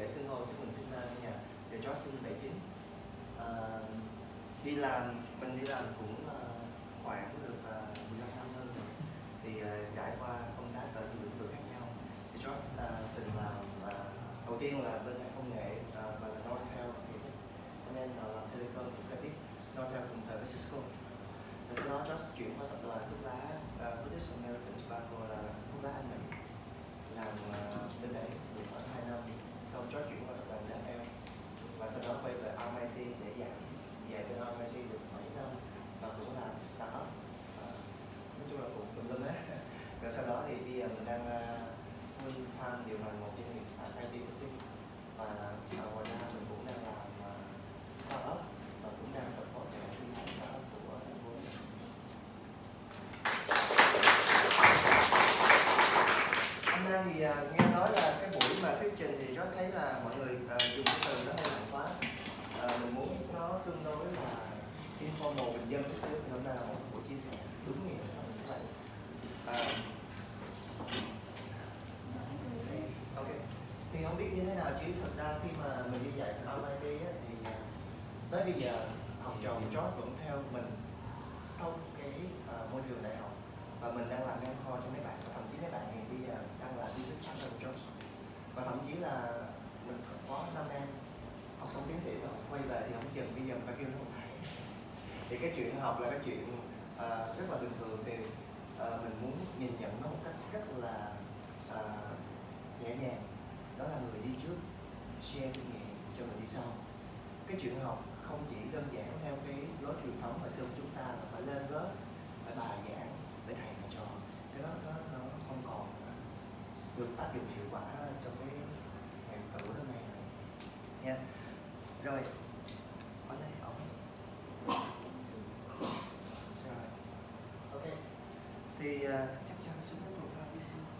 để xưng hô chứ mình xin nha. Thì George sinh 79. Mình đi làm cũng khoảng được 15 năm hơn rồi. Thì trải qua công tác ở nhiều lĩnh vực khác nhau. Thì George từng làm đầu tiên là bên ngành công nghệ và là Nortel, cho nên là làm telecom cũng sẽ biết. Nortel cùng thời với Cisco. Và sau đó George chuyển qua tập đoàn thuốc lá British American Tobacco là thuốc lá Anh Mỹ, làm bên đấy được khoảng 2 năm. Sau George chuyển qua tập đoàn Intel và sau đó quay về RMIT để dạy bên RMIT được 7 năm và cũng làm startup, nói chung là cũng tùm lum hết. Rồi sau đó thì bây giờ mình đang full time điều hành một doanh nghiệp IT Pursuit, và ngoài ra mình cũng đang làm startup và cũng đang support cho hệ sinh thái startup của thành phố. Hôm nay thì nghe nói là cái buổi mà thuyết trình thì George thấy là mọi người dùng cái từ nó hơi nặng quá. Mình muốn nó tương đối là informal, bình dân chút xíu, thì hôm nay là một buổi chia sẻ đúng nghĩa là như vậy. Ok, thì không biết như thế nào, chứ thật ra khi mà mình đi dạy RMIT thì tới bây giờ học trò của George vẫn theo mình sau cái môi trường đại học, và mình đang làm mentor cho mấy bạn, và thậm chí mấy bạn thì bây giờ đang là business partner của George, và thậm chí là mình có 5 em học xong tiến sĩ rồi quay về thì không chừng bây giờ phải kêu nó một thầy. Thì cái chuyện học là cái chuyện rất là bình thường, thì mình muốn nhìn nhận nó một cách rất là nhẹ nhàng. Đó là người đi trước share kinh nghiệm cho người đi sau. Cái chuyện học không chỉ đơn giản theo cái lối truyền thống hồi xưa của chúng ta là phải lên lớp, phải bài giảng, phải thầy và trò. Cái đó nó không còn được áp dụng hiệu quả trong cái ngày thử hôm nay nha. Rồi ở đây rồi, ok, thì chắc chắn xuống cái profile đi xin.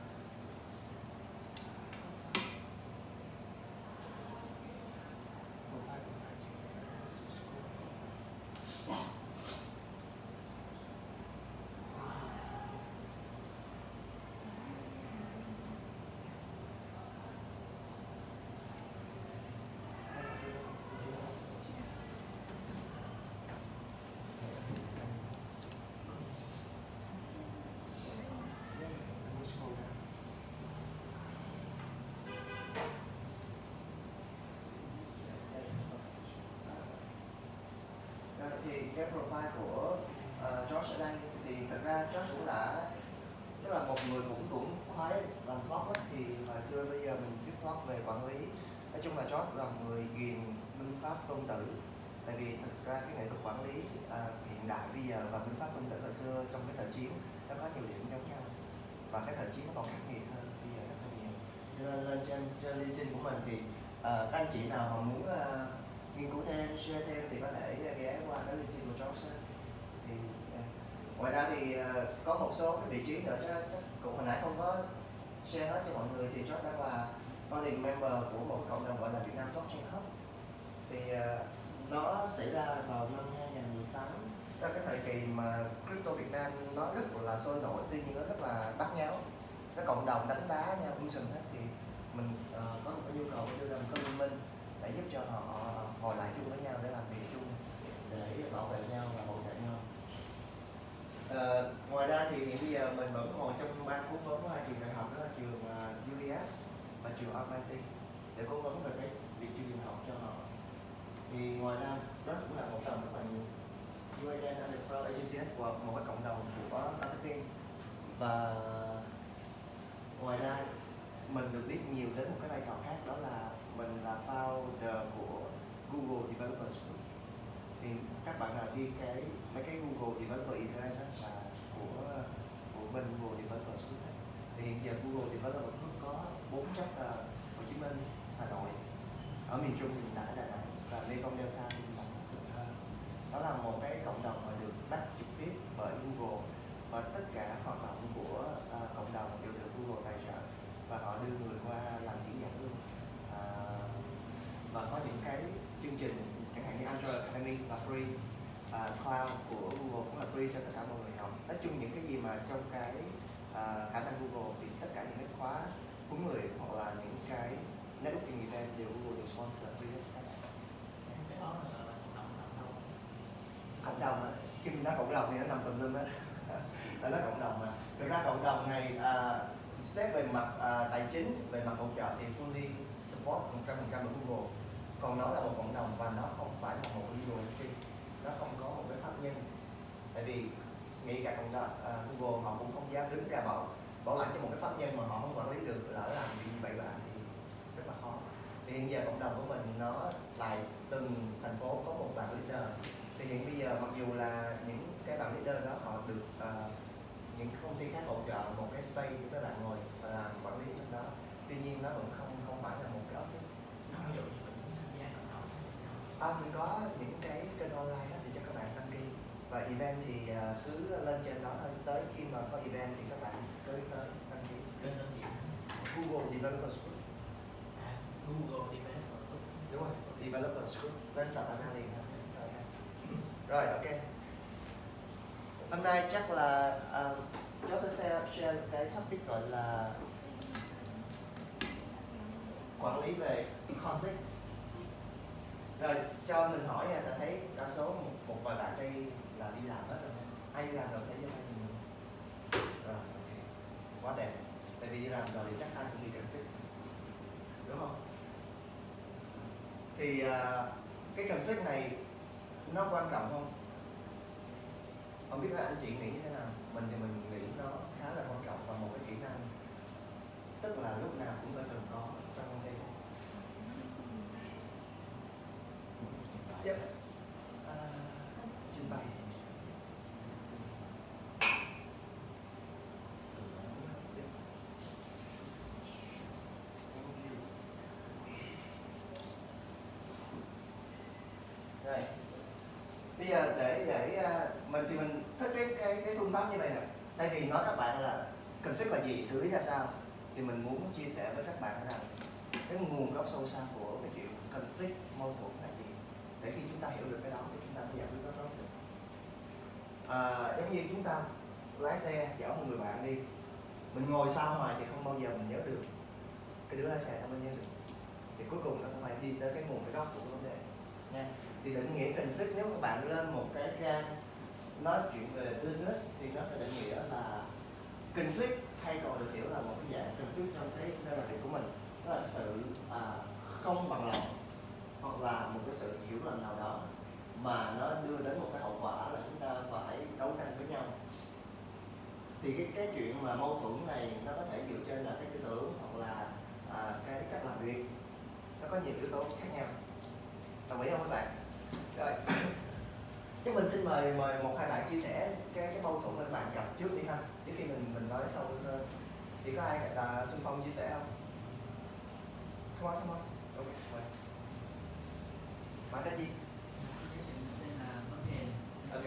Thì cái profile của George ở đây thì thật ra George cũng đã, tức là một người cũng khoái làm blog ấy, thì hồi xưa bây giờ mình viết blog về quản lý. Nói chung là George là một người ghiền binh pháp tôn tử, tại vì thực ra cái nghệ thuật quản lý hiện đại bây giờ và binh pháp tôn tử hồi xưa trong cái thời chiến nó có nhiều điểm giống nhau, và cái thời chiến nó còn khắc nghiệt hơn bây giờ rất là nhiều. Cho nên lên trên LinkedIn của mình thì các anh chị nào mà muốn nghiên cứu thêm, share thêm thì có thể ghé qua cái LinkedIn của George. Thì ngoài ra thì có một số cái vị trí nữa chắc cũng hồi nãy không có share hết cho mọi người, thì George đang là founding member của một cộng đồng gọi là Việt Nam Blockchain Hub. Thì nó xảy ra vào năm 2018, đó là cái thời kỳ mà crypto Việt Nam nó rất là sôi nổi, tuy nhiên nó rất là bắt nháo, cái cộng đồng đánh đá nhau sừng hết. Thì mình có một cái nhu cầu đưa ra một cái liên minh để giúp cho họ ngồi lại chung với nhau để làm việc chung, để bảo vệ nhau và hỗ trợ nhau. Ngoài ra thì hiện bây giờ mình vẫn ngồi trong ban cố vấn của hai trường đại học, đó là trường UES và trường RMIT, để cố vấn về cái việc chương trình học cho họ. Thì ngoài ra đó cũng là một phần rất là nhiều. UAN Underground Agency Network, một cái cộng đồng của marketing. Và ngoài ra mình được biết nhiều đến một cái vai trò khác, đó là mình là founder của Google Developers Group. Thì các bạn nào đi mấy cái Google Developer Israel đó là của bên Google Developers Group này. Thì hiện giờ Google Developers Group có 4 chapter: Hồ Chí Minh, Hà Nội, ở miền Trung hiện tại Đà Nẵng và Mekong Delta thì là Cần Thơ. Đó là một cái cộng đồng mà được back trực tiếp bởi Google, và tất cả hoạt động của cộng đồng đều được Google tài trợ, và họ đưa người qua làm diễn giả luôn. Và có những cái chương trình chẳng hạn như Android Academy là free, Cloud của Google cũng là free cho tất cả mọi người học. Nói chung những cái gì mà trong cái khả năng Google thì tất cả những cái khóa huấn luyện hoặc là những cái networking event đều Google được sponsor với các bạn. Cái đó là Cộng đồng á, khi mình nói cộng đồng thì nó nằm tùm lum hết. Nó nói cộng đồng mà. Thực ra cộng đồng này xét về mặt tài chính, về mặt hỗ trợ thì fully support 100% của Google. Còn nó là một cộng đồng và nó không phải là một legal entity, nó không có một cái pháp nhân. Tại vì ngay cả cộng đồng Google họ cũng không dám đứng ra bảo lãnh cho một cái pháp nhân mà họ không quản lý được, lỡ làm chuyện gì bậy bạ thì rất là khó. Thì hiện giờ cộng đồng của mình nó lại từng thành phố có một bạn leader. Thì hiện bây giờ mặc dù là những cái bạn leader đó họ được những công ty khác hỗ trợ một cái space để các bạn ngồi và làm quản lý trong đó, tuy nhiên nó vẫn không phải là một cái office. ví dụ như mình tham gia cộng đồng Mình có những cái kênh online đó để cho các bạn đăng ký, và event thì cứ lên trên đó thôi, tới khi mà có event thì các bạn cứ tới đăng ký. kênh đơn vị Google Developers Group. Google Developer Group. Đúng rồi, Developers Group, lên search ra liền thôi. Rồi, ok. Hôm nay chắc là cháu sẽ share cái topic gọi là quản lý về conflict. Rồi cho mình hỏi nha, đã thấy đa số một vài bạn đây là đi làm hết rồi, ai đi làm rồi thấy cho tay mình. Rồi, ok, quá đẹp. Tại vì đi làm rồi thì chắc ai cũng bị conflict, đúng không? Thì cái conflict này nó quan trọng không? Không biết các anh chị nghĩ như thế nào? Mình thì mình nghĩ nó khá là quan trọng và một cái kỹ năng, tức là lúc nào cũng phải cần có trong công ty. Yep. Trình bày. Rồi. Bây giờ để mình thì mình thích cái phương pháp như vậy nè. Thay vì nói các bạn là conflict là gì, xử lý ra sao, thì mình muốn chia sẻ với các bạn rằng cái nguồn gốc sâu xa của cái chuyện conflict, mâu thuẫn là gì, để khi chúng ta hiểu được cái đó thì chúng ta mới giải quyết nó tốt được. Giống như chúng ta lái xe chở một người bạn đi, mình ngồi sau hoài thì không bao giờ mình nhớ được cái đứa lái xe không bao nhớ được, thì cuối cùng nó cũng phải đi tới cái nguồn, cái gốc của vấn đề nha. Thì định nghĩa conflict, nếu các bạn lên một cái trang nói chuyện về business thì nó sẽ định nghĩa là conflict, hay còn được hiểu là một cái dạng conflict trong cái nơi làm việc của mình, đó là sự không bằng lòng hoặc là một cái sự hiểu lầm nào đó mà nó đưa đến một cái hậu quả là chúng ta phải đấu tranh với nhau. Thì cái chuyện mà mâu thuẫn này nó có thể dựa trên là cái tư tưởng hoặc là cái cách làm việc, nó có nhiều yếu tố khác nhau. Đồng ý không các bạn? Rồi. Chắc mình xin mời một hai bạn chia sẻ cái mâu thuẫn mà các bạn gặp trước đi ha, trước khi mình nói sâu hơn. Thì có ai là xung phong chia sẻ không? Come on. Ok, mời. Bạn tên gì? Tên là Văn Hiền. Ok.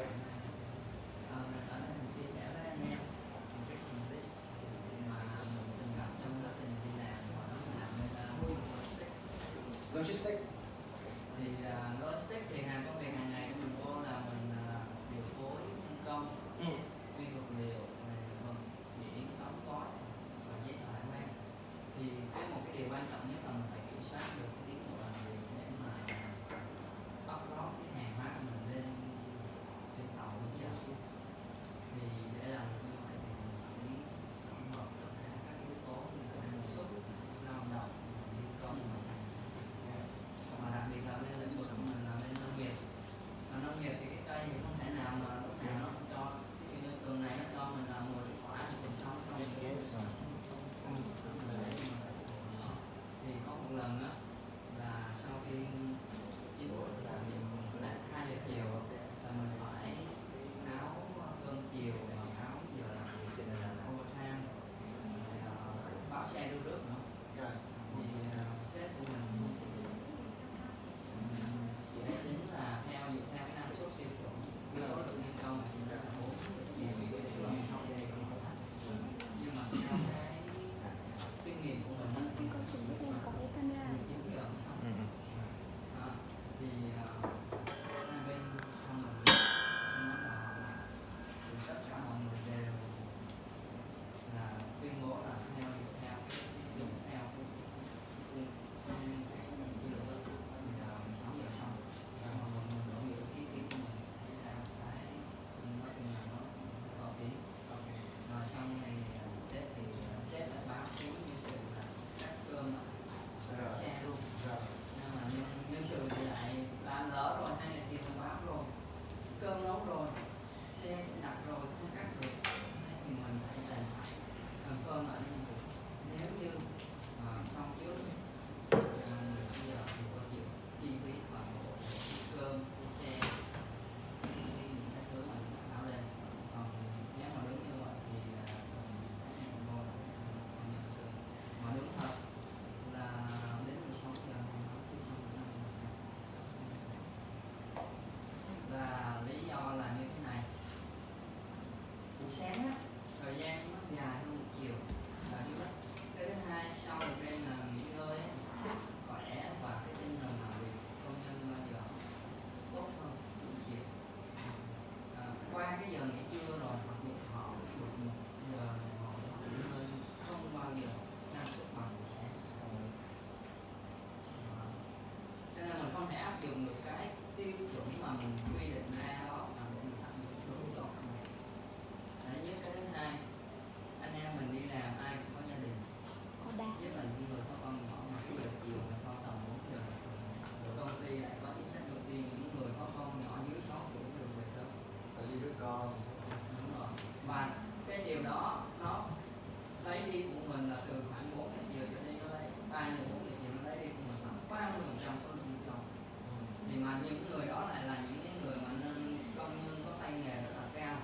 Ở đây mình chia sẻ với anh em một cái conflict mà mình từng gặp trong quá trình đi làm, và đó là làm bên logistics. Logistics. Thì logistics thì công việc hàng ngày của mình vô là mình điều phối nhân công, nguyên vật liệu, vận chuyển, đóng gói và giấy tờ hải quan. Thì một cái điều quan trọng nhất là mình phải kiểm soát được cái tiến độ làm việc để mà bắt lót cái hàng hóa của mình lên trên tàu đúng giờ. Thì để làm được như vậy thì mình phải tổng hợp tất cả các yếu tố như là năng suất, lao động, nhân công, mà đặc biệt là bên lĩnh vực của mình là bên nông nghiệp. Mà nông nghiệp thì cái cây thì không thể nào mà lúc nào nó cũng cho, ví dụ như tuần này nó cho mình là 10 quả, tuần sau nó cho mình thì có một lần đó là sau khi chín buổi làm là 2 giờ chiều là mình phải áo cơm chiều và áo giờ làm việc là overtime, báo xe đưa rước nữa. Thì sếp của mình thì để tính là theo cái năng suất tiêu chuẩn với số lượng nhân công thì chúng ta là 4 ngày sau đây nhưng mà theo cái kinh nghiệm của mình có cái camera 9 giờ xong thì hai bên xong rồi nó là thì tất cả mọi người đều là tuyên bố là theo cái dùng theo cơm lại đi. Nếu như xong trước bây giờ thì có chịu chi phí toàn bộ cơm, cái xe, những cái thứ mình áo lên. Còn nếu mà đúng như vậy thì mua mà đúng thật là đến 16 giờ thì nó chưa xong là lý do là như thế này. Buổi sáng á, thời gian nó dài hơn một chiều là thứ nhất. Cái thứ hai, sau một đêm là nghỉ ngơi ấy, sức khỏe và cái tinh thần làm việc công nhân bao giờ tốt hơn buổi chiều. Qua cái giờ nghỉ trưa rồi hoặc được họ được một giờ họ nghỉ ngơi không bao giờ năng suất bằng buổi sáng. Cho nên mình không thể áp dụng được cái tiêu chuẩn mà mình quy định ra đó là để mình áp dụng đúng cho các bạn. Đấy, nhất cái thứ hai, anh em mình đi làm ai cũng có gia đình, Có đá. nhất là những người có con nhỏ mà cái giờ chiều mà sau tầm 4 giờ rồi công ty lại có chính sách ưu tiên những người có con nhỏ dưới 6 tuổi được về sớm. Ở đi đứa con. Đúng rồi. Và cái điều đó nó lấy đi của mình là từ khoảng 4 giờ chiều cho đến nó lấy 3 giờ 4 giờ chiều nó lấy đi của mình khoảng 30% số lượng nhu cầu. Thì mà những người đó lại là những cái người mà nên công nhân có tay nghề rất là cao.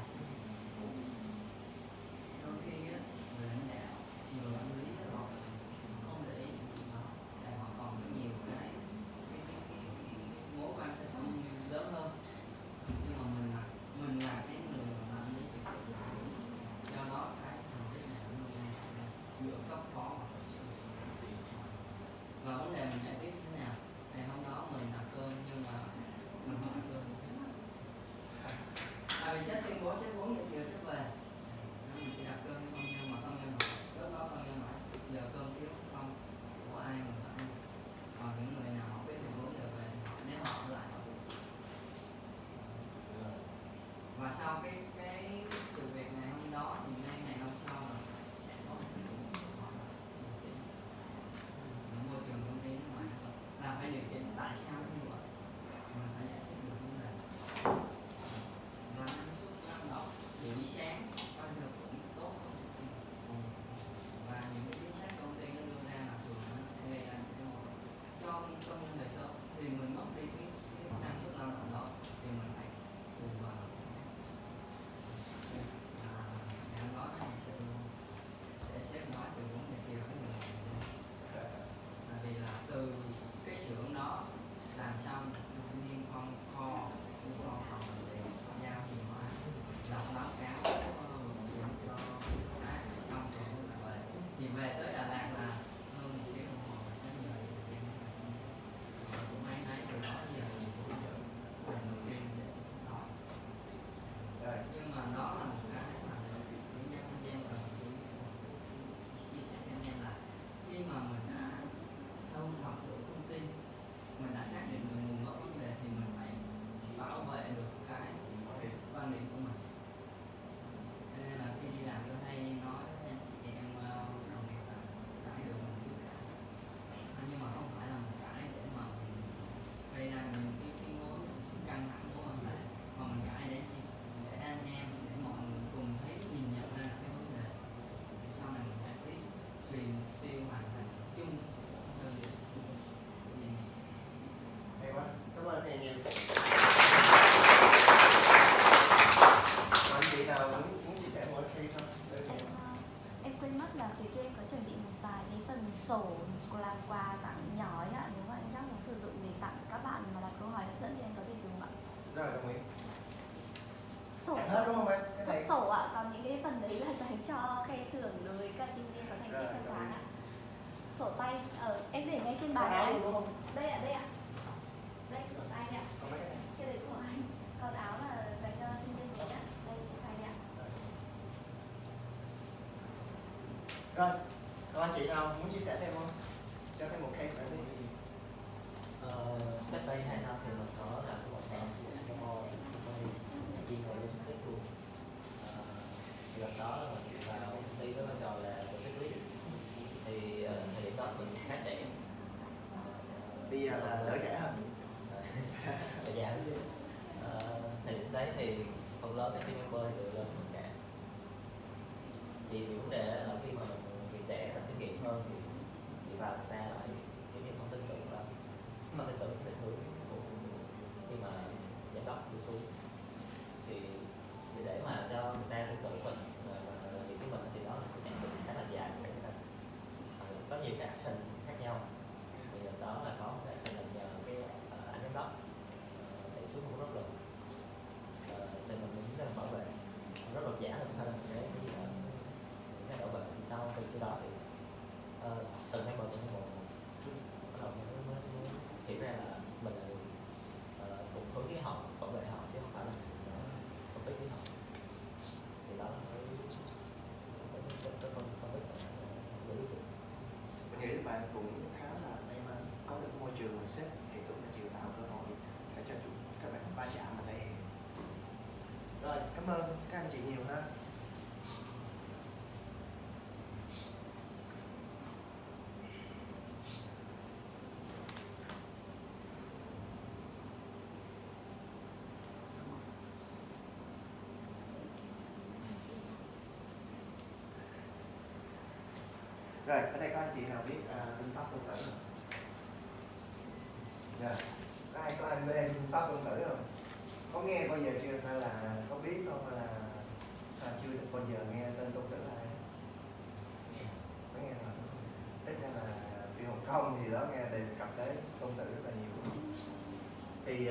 Đôi khi á, người lãnh đạo, người quản lý họ không để ý những chuyện đó, tại họ còn có nhiều cái mối quan hệ lớn hơn. Nhưng mà mình là cái người mà làm lý việc do đó cái thành tích này nó sẽ giữa cấp phó và cấp trưởng. Và vấn đề mình giải quyết thế nào? Ngày hôm đó mình đặt cơm nhưng mà mình không đặt cơm thì sếp. Tại vì sếp tuyên bố sếp 4 giờ chiều sếp về, mình chỉ đặt cơm với công nhân mà công nhân hỏi, lúc đó công nhân hỏi giờ cơm thiếu không, của ai mình phải. Còn những người nào họ biết được 4 giờ về họ, nếu họ ở lại họ được. Và sau cái sự việc ngày hôm đó thì ngay ngày hôm sau là sẽ có một cái điều chỉnh. Môi trường công ty nước ngoài là phải điều chỉnh tại sao như vậy, mình phải giải thích được vấn đề. Và năng suất lao động buổi sáng bao giờ cũng tốt hơn buổi chiều. Và những cái chính sách công ty nó đưa ra là thường nó sẽ gây ra những cái mâu thuẫn. Cho công nhân về sớm thì mình mất đi cái năng suất lao động đó thì mình phải bù vào. Em nói không sự để sếp nói từ 4 giờ chiều đến 10 giờ. Tại vì là từ cái xưởng đó làm xong niêm phong kho phòng để giao hàng hóa, đọc báo cáo cho xong rồi về. Thì về tới Đà Lạt là hơn 1 tiếng đồng hồ là tới 10 giờ. Rồi cũng may nấy từ đó giờ lần đầu tiên để sắp nói. Nhưng mà đó là một cái mà những nhân viên cần chia sẻ với anh là khi mà mình đã thu thập được thông tin, mình đã xác định được nguồn gốc vấn đề thì mình phải bảo vệ được cái quan điểm của mình. Cho nên là khi đi làm tôi hay nói với anh chị em đồng nghiệp là cãi được mình cứ cãi, nhưng mà không phải là mình cãi để mà mình gây ra những cái mối căng thẳng của vấn đề, mà mình cãi để anh em, để mọi người cùng thấy nhìn nhận ra cái vấn đề để sau này mình giải quyết vì mục tiêu hoàn thành chung của đơn vị. Hay quá, cảm ơn thầy nhiều. Còn anh chị nào muốn chia sẻ một case không? Em quên mất là phía kia em có chuẩn bị một vài cái phần sổ làm quà tặng nhỏ ấy ạ. Nếu mà anh chắc muốn sử dụng để tặng các bạn mà đặt câu hỏi hấp dẫn thì anh có thể dùng ạ. Rồi, đồng ý. Sổ Hết đúng không em? Cái này sổ ạ, còn những cái phần đấy là dành cho khen thưởng đối với các sinh viên có thành tích trong tháng ạ. Sổ tay em để ngay trên bàn áo này. luôn đúng không? Đây ạ, đây ạ. Đây sổ tay ạ. Còn mấy cái này? Cái đấy của anh. Còn áo là dành cho sinh viên mới ạ. Đây sổ tay ạ. Rồi, còn anh chị nào muốn chia sẻ thêm không? Cho thêm một case nữa đi. Cách đây 2 năm thì mình có làm một bạn demo chuyên về logistics luôn. Thì lần đó là mình vào công ty với vai trò là logistics lead. Thì thời điểm đó mình khá trẻ. Bây giờ là đỡ trẻ hơn. Và già một xíu. Thời điểm đấy thì phần lớn các team member đều lên mình cả. Thì vấn đề là khi mà mình nhiều cái action khác nhau. Thì đó là có một cái action là nhờ cái anh giám đốc đẩy xuống một rất lực xem mình muốn là bảo vệ rất là giả hơn hơn cái bảo vệ. Thì sau từ cái đó thì từng hai bờ từng một bắt đầu mới hiểu ra là mình là cũng hướng với họ, bảo vệ họ chứ không phải là công ty với họ. Thì đó là cái phân tích để quyết định. Mình nghĩ các bạn cũng khá là may mắn có được môi trường mà sếp hiện tượng là chịu tạo cơ hội để cho các bạn va chạm và thể hiện. Rồi, cảm ơn các anh chị nhiều ha. Rồi, ở đây có anh chị nào biết binh pháp Tôn Tử không? Rồi, có ai bên binh pháp Tôn Tử không? Có nghe bao giờ chưa? Hay là có biết không? Hay là sao chưa được bao giờ nghe tên Tôn Tử là ai? Có nghe rồi. Ít ra là Phi Hồng Kông thì đó nghe đề cập tới Tôn Tử rất là nhiều. Thì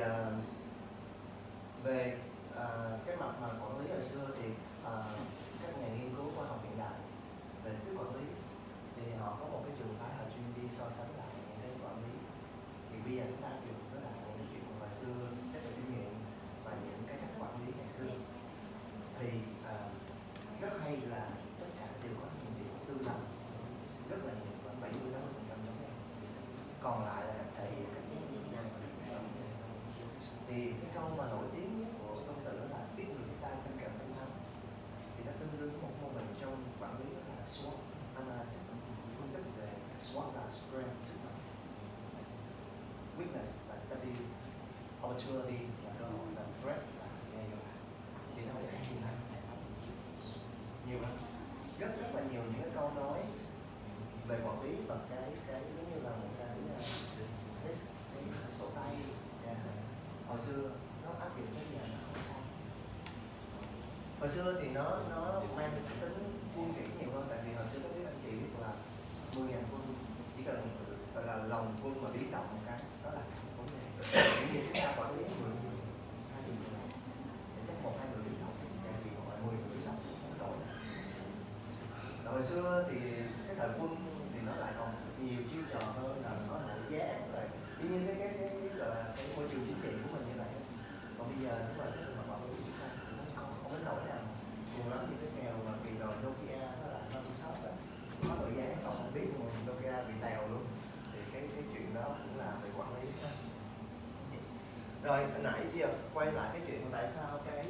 về cái mặt mà quản lý hồi xưa thì các nhà nghiên cứu khoa học hiện đại về thuyết quản lý thì họ có một cái trường phái họ chuyên đi so sánh lại những cái quản lý. Thì bây giờ chúng ta dùng với lại những cái chuyện mà xưa xét về kinh nghiệm và những cái cách quản lý ngày xưa thì rất hay là tất cả đều có những điểm tương đồng rất là nhiều, khoảng 70-80% giống nhau, còn lại là thể hiện các cái điểm này. Thì cái câu mà nổi tiếng nhất của Tôn Tử là biết người ta cần cảm thông thắng, thì nó tương đương với một mô hình trong quản lý là SWOT analysis, phân tích về SWOT là strength, sức mạnh, weakness là W, opportunity là cơ hội, và threat là đe dọa. Thì nó cũng gì này nhiều lắm, rất là nhiều những cái câu nói về quản lý và cái giống như là một cái sổ tay. Hồi xưa nó áp dụng cái gì nó không sai. Hồi xưa thì nó mang cái tính quân kỷ nhiều hơn, tại vì hồi xưa có biết anh chị biết là 10.000 quân chỉ cần gọi là lòng quân mà biến động một cái đó là vấn đề. Những gì chúng ta quản lý 10 người, 20 người này, chắc 1-2 người biến động, tại vì gọi 10 người biến động không đổi. Hồi xưa thì cái thời quân thì nó lại còn nhiều chiêu trò hơn, là nó nội giá rồi. Tuy nhiên cái gọi là cái môi trường chính trị của mình như vậy. Còn bây giờ chúng ta sẽ được bảo vệ chúng ta không đến nỗi nào cùng lắm như cái kèo mà kỳ rồi Nokia nó là Microsoft đó, có nội giá còn không biết, nhưng mà Nokia bị tèo luôn. Thì cái chuyện đó cũng là về quản lý đó. Rồi hồi nãy giờ quay lại cái chuyện tại sao cái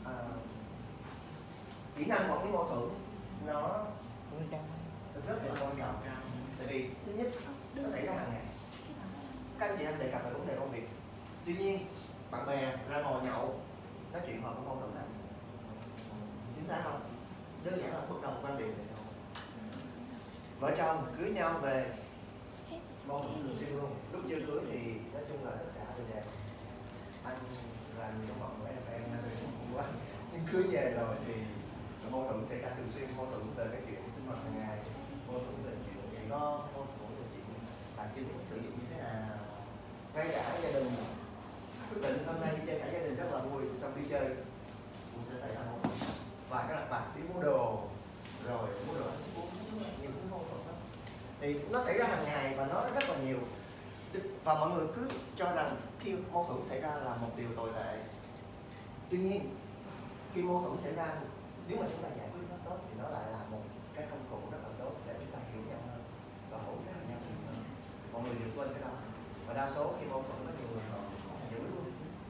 kỹ năng quản lý mâu thuẫn nó rất là quan trọng. Tại vì thứ nhất nó xảy ra hàng ngày. Các anh chị anh đề cập về vấn đề công việc. Tuy nhiên bạn bè ra ngồi nhậu nói chuyện họ cũng mâu thuẫn lắm. Chính xác không? Đơn giản là bất đồng quan điểm. Vợ chồng cưới nhau về mâu thuẫn thường xuyên luôn. Lúc chưa cưới thì nói chung là tất cả đều đẹp. Anh là người trong bọn của em quá. Nhưng cưới về rồi thì mâu thuẫn xảy ra thường xuyên, mâu thuẫn về cái chuyện sinh hoạt hàng ngày, mâu thuẫn về chuyện dạy con, mâu thuẫn về chuyện tài chính sử dụng như thế nào. Ngay cả gia đình quyết định hôm nay đi chơi cả gia đình rất là vui, xong đi chơi cũng sẽ xảy ra mâu thuẫn. Và cái lặt vặt đi mua đồ, rồi mua đồ ăn uống, nhiều thứ mâu thuẫn lắm. Thì nó xảy ra hàng ngày và nó rất là nhiều. Và mọi người cứ cho rằng khi mâu thuẫn xảy ra là một điều tồi tệ. Tuy nhiên khi mâu thuẫn xảy ra, nếu mà chúng ta giải quyết nó tốt thì nó lại là một cái công cụ rất là tốt để chúng ta hiểu nhau hơn và hỗ trợ nhau hơn. Mọi người đừng quên cái đó. Và đa số khi mâu thuẫn có nhiều người họ hiểu luôn.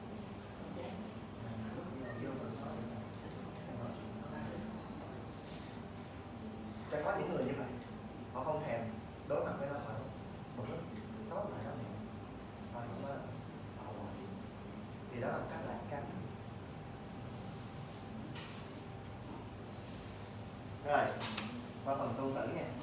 Sẽ có những người như vậy, họ không thèm đối mặt với nó, phải một lúc nói lại nó miệng, họ cũng họ hoài. Thì đó là một cách lạc cánh. Rồi, qua phần Tôn Tử nha.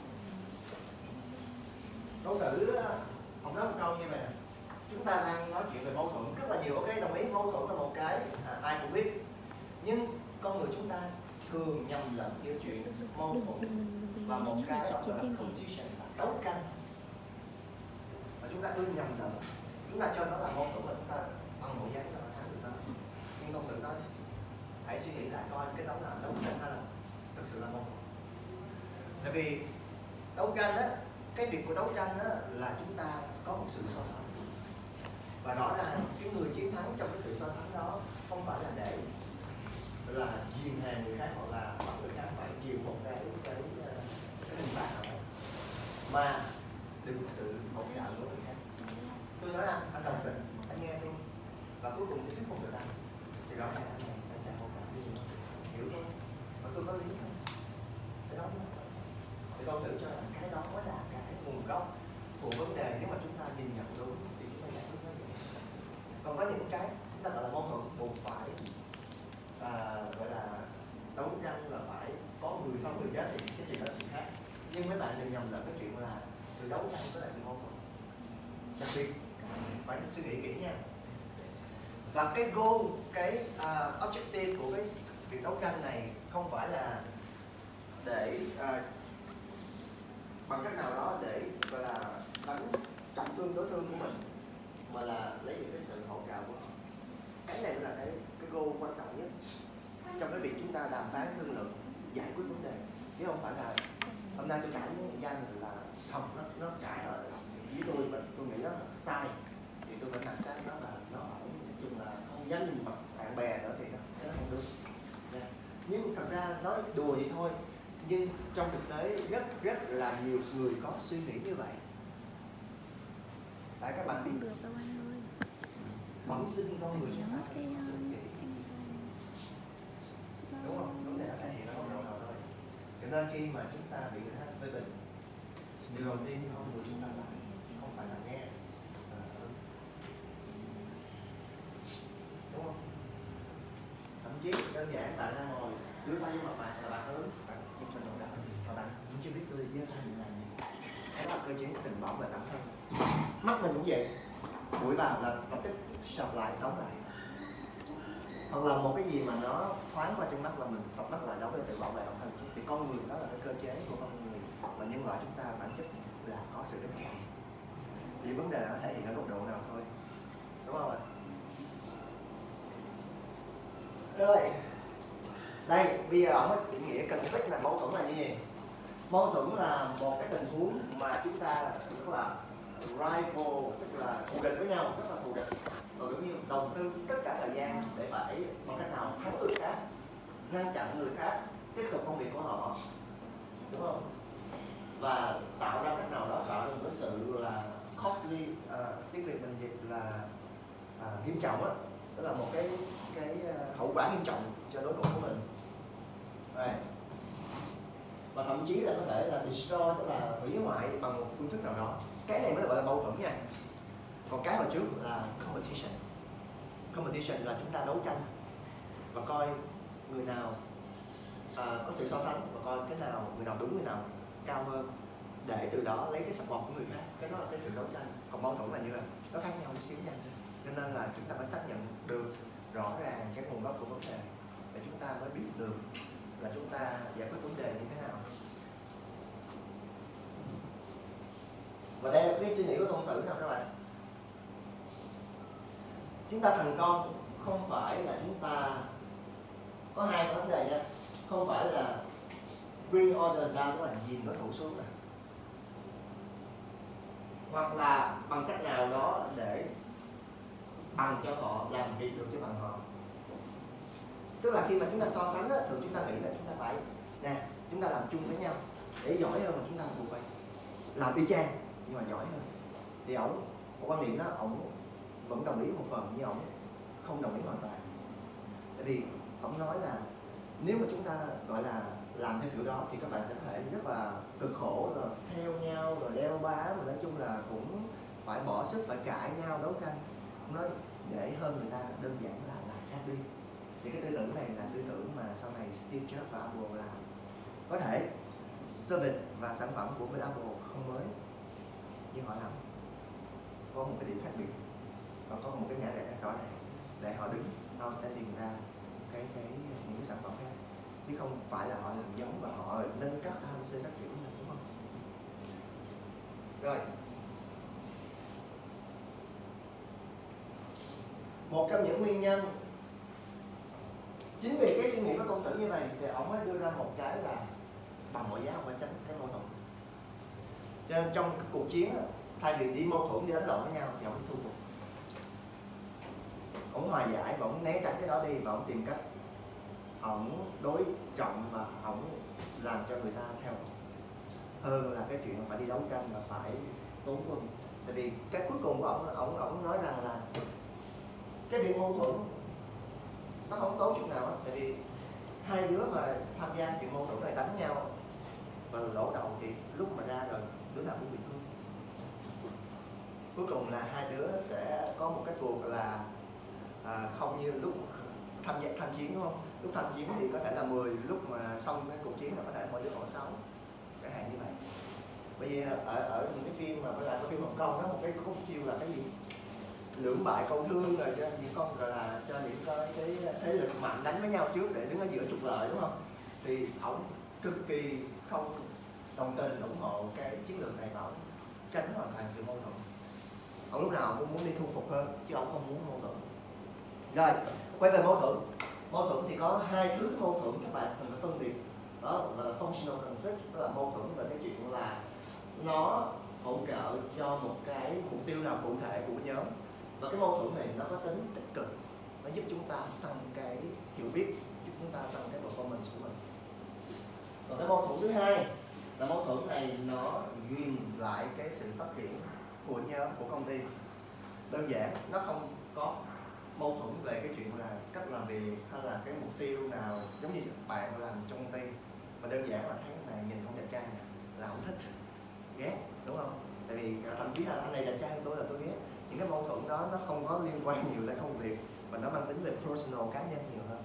Tôn Tử, ông nói một câu như vậy: chúng ta đang nói chuyện về mâu thuẫn rất là nhiều, ok, đồng ý, mâu thuẫn là một cái ai cũng biết. Nhưng con người chúng ta thường nhầm lẫn giữa chuyện mâu thuẫn và một cái đó là competition, là đấu tranh và chúng ta ưa nhầm lẫn, chúng ta cho nó là mâu thuẫn và chúng ta bằng mọi giá chúng ta thắng được nó. Nhưng không tự nói, hãy suy nghĩ lại coi cái đó là đấu tranh hay là thực sự là mâu thuẫn. Tại vì đấu tranh đó, cái việc của đấu tranh đó là chúng ta có một sự so sánh, và rõ ràng cái người chiến thắng trong cái sự so sánh đó không phải là để là ghiền hàng người khác hoặc là bắt người khác phải chịu một cái hình phạt nào đó, mà được sự hỗ trợ của người khác. Tôi nói anh đồng tình, anh nghe tôi và cuối cùng tôi thuyết phục được anh, thì rõ ràng anh sẽ hỗ trợ như vậy, hiểu không? Và tôi có lý không? Cái đó thì con thử cho rằng cái đó mới là cái nguồn gốc của vấn đề. Nếu mà chúng ta nhìn nhận đúng thì chúng ta giải quyết nó dễ. Còn có những cái chúng ta gọi là mâu thuẫn buộc phải gọi là đấu tranh và phải có người sống người chết thì cái chuyện đó là chuyện khác. Nhưng mấy bạn đừng nhầm lẫn cái chuyện là sự đấu tranh với lại sự mâu thuẫn. Đặc biệt phải suy nghĩ kỹ nha. Và cái goal, cái objective của cái việc đấu tranh này không phải là để bằng cách nào đó để gọi là đánh trọng thương đối phương của mình, mà là lấy những cái sự hỗ trợ của họ. Cái này là cái goal quan trọng nhất trong cái việc chúng ta đàm phán thương lượng giải quyết vấn đề, chứ không phải là hôm nay tôi cãi với Danh là không, nó cãi ở với tôi mà tôi nghĩ nó sai thì tôi phải phản xác nó là nó ở chung là không dám nhìn mặt bạn bè nữa thì nó không được. Nhưng thật ra nói đùa vậy thôi, nhưng trong thực tế rất là nhiều người có suy nghĩ như vậy. Tại các bạn đi được đâu anh ơi. bẩm sinh con người chúng ta phải có suy nghĩ, đúng không? Vấn đề là thể hiện nó không đâu thôi. Cho nên khi mà chúng ta bị người khác phê bình, điều đầu tiên con người chúng ta làm không phải là nghe, đúng không? Thậm chí đơn giản bạn đang ngồi đưa tay vô mặt bạn là bạn hướng bạn chụp hình đồng đạo và bạn cũng chưa biết tôi giơ tay để làm gì. Đó là cơ chế tự bảo vệ bản thân. Mắt mình cũng vậy, mũi vào là lập tức sập lại, đóng lại. Hoặc là một cái gì mà nó thoáng qua trong mắt là mình sập mắt lại, đóng để tự bảo vệ bản thân. Thì con người đó là cái cơ chế của con người và nhân loại chúng ta bản chất là có sự ích kỷ. Chỉ vấn đề là nó thể hiện ở góc độ nào thôi, đúng không ạ? Rồi, đây bây giờ ông định nghĩa conflict là mâu thuẫn là như gì? Mâu thuẫn là một cái tình huống mà chúng ta tức là rival, tức là thù địch với nhau, rất là thù địch, và cũng như đầu tư tất cả thời gian để phải bằng cách nào thắng người khác, ngăn chặn người khác tiếp tục công việc của họ, đúng không? Và tạo ra cách nào đó tạo ra một cái sự là costly, tiếng Việt mình dịch là nghiêm trọng á, tức là một cái hậu quả nghiêm trọng cho đối thủ của mình. Right. Và thậm chí là có thể là destroy, tức là hủy hoại bằng một phương thức nào đó. Cái này mới gọi là mâu thuẫn nha. Còn cái hồi trước là competition. Competition là chúng ta đấu tranh và coi người nào có sự so sánh và coi cái nào người nào đúng, người nào cao hơn, để từ đó lấy cái support của người khác. Cái đó là cái sự đấu tranh. Còn mâu thuẫn là như vậy, nó khác nhau một xíu nha. Cho nên là chúng ta phải xác nhận được rõ ràng cái nguồn gốc của vấn đề để chúng ta mới biết được là chúng ta giải quyết vấn đề như thế nào. Và đây là cái suy nghĩ của Tôn Tử nào các bạn. Chúng ta thành công không phải là chúng ta có hai vấn đề nha, không phải là bring others down, tức là dìm đối thủ xuống này, hoặc là bằng cách nào đó để bằng cho họ, làm việc được cho bằng họ. Tức là khi mà chúng ta so sánh á, thường chúng ta nghĩ là chúng ta phải nè, chúng ta làm chung với nhau để giỏi hơn, mà chúng ta buộc phải làm y chang nhưng mà giỏi hơn. Thì ổng, một quan điểm đó ổng vẫn đồng ý một phần nhưng ổng không đồng ý hoàn toàn. Tại vì ổng nói là nếu mà chúng ta gọi là làm theo kiểu đó thì các bạn sẽ có thể rất là cực khổ, rồi theo nhau, rồi đeo bám, rồi nói chung là cũng phải bỏ sức, phải cãi nhau, đấu tranh. Ông nói dễ hơn người ta đơn giản là làm khác đi. Thì cái tư tưởng này là tư tưởng mà sau này Steve Jobs và Apple làm. Có thể service và sản phẩm của bên Apple không mới, nhưng họ làm có một cái điểm khác biệt và có một cái ngã rẽ rõ ràng để họ đứng outstanding ra những cái sản phẩm khác, chứ không phải là họ làm giống và họ nâng cấp ABC các kiểu, đúng không? Rồi, một trong những nguyên nhân chính vì cái suy nghĩ của Tôn Tử như vậy thì ông mới đưa ra một cái là bằng mọi giá ông phải tránh cái mâu thuẫn. Cho nên trong cái cuộc chiến thay vì đi mâu thuẫn, đi đánh lộn với nhau thì ông thu phục, ông hòa giải và ông né tránh cái đó đi và ông tìm cách ông đối trọng và ông làm cho người ta theo hơn là cái chuyện phải đi đấu tranh và phải tốn quân. Tại vì cái cuối cùng của ông nói rằng là cái việc mâu thuẫn nó không tốn chút nào hết, tại vì hai đứa mà tham gia chuyện mâu thuẫn này đánh nhau và lỗ đầu thì lúc mà ra rồi đứa nào cũng bị thương. Cuối cùng là hai đứa sẽ có một cái cuộc là không như lúc tham chiến, đúng không? Lúc tham chiến thì có thể là 10, lúc mà xong cái cuộc chiến là có thể mỗi đứa còn 6, chẳng hạn như vậy. Bởi vì ở những cái phim mà là cái phim Hồng Kông đó, một cái khúc chiêu là cái gì lưỡng bại câu thương, rồi cho những con gọi là cho những cái thế lực mạnh đánh với nhau trước để đứng ở giữa trục lợi, đúng không? Thì ổng cực kỳ không đồng tình ủng hộ cái chiến lược này và ổng tránh hoàn toàn sự mâu thuẫn. Ông lúc nào cũng muốn đi thu phục hơn chứ ông không muốn mâu thuẫn. Rồi, quay về mâu thuẫn. Mâu thuẫn thì có hai thứ mâu thuẫn các bạn cần phải phân biệt. Đó là functional conflict, đó là mâu thuẫn về cái chuyện là nó hỗ trợ cho một cái mục tiêu nào cụ thể của nhóm. Và cái mâu thuẫn này nó có tính tích cực, nó giúp chúng ta tăng cái hiểu biết, giúp chúng ta tăng cái performance của mình. Còn cái mâu thuẫn thứ hai là mâu thuẫn này nó ghim lại cái sự phát triển của nhóm, của công ty. Đơn giản, nó không có mâu thuẫn về cái chuyện là cách làm việc hay là cái mục tiêu nào, giống như bạn làm trong công ty mà đơn giản là thấy này nhìn không đẹp trai này là không thích, ghét, đúng không? Tại vì thậm chí là anh này đẹp trai hơn tôi là tôi ghét. Những cái mâu thuẫn đó nó không có liên quan nhiều đến công việc mà nó mang tính về personal, cá nhân nhiều hơn.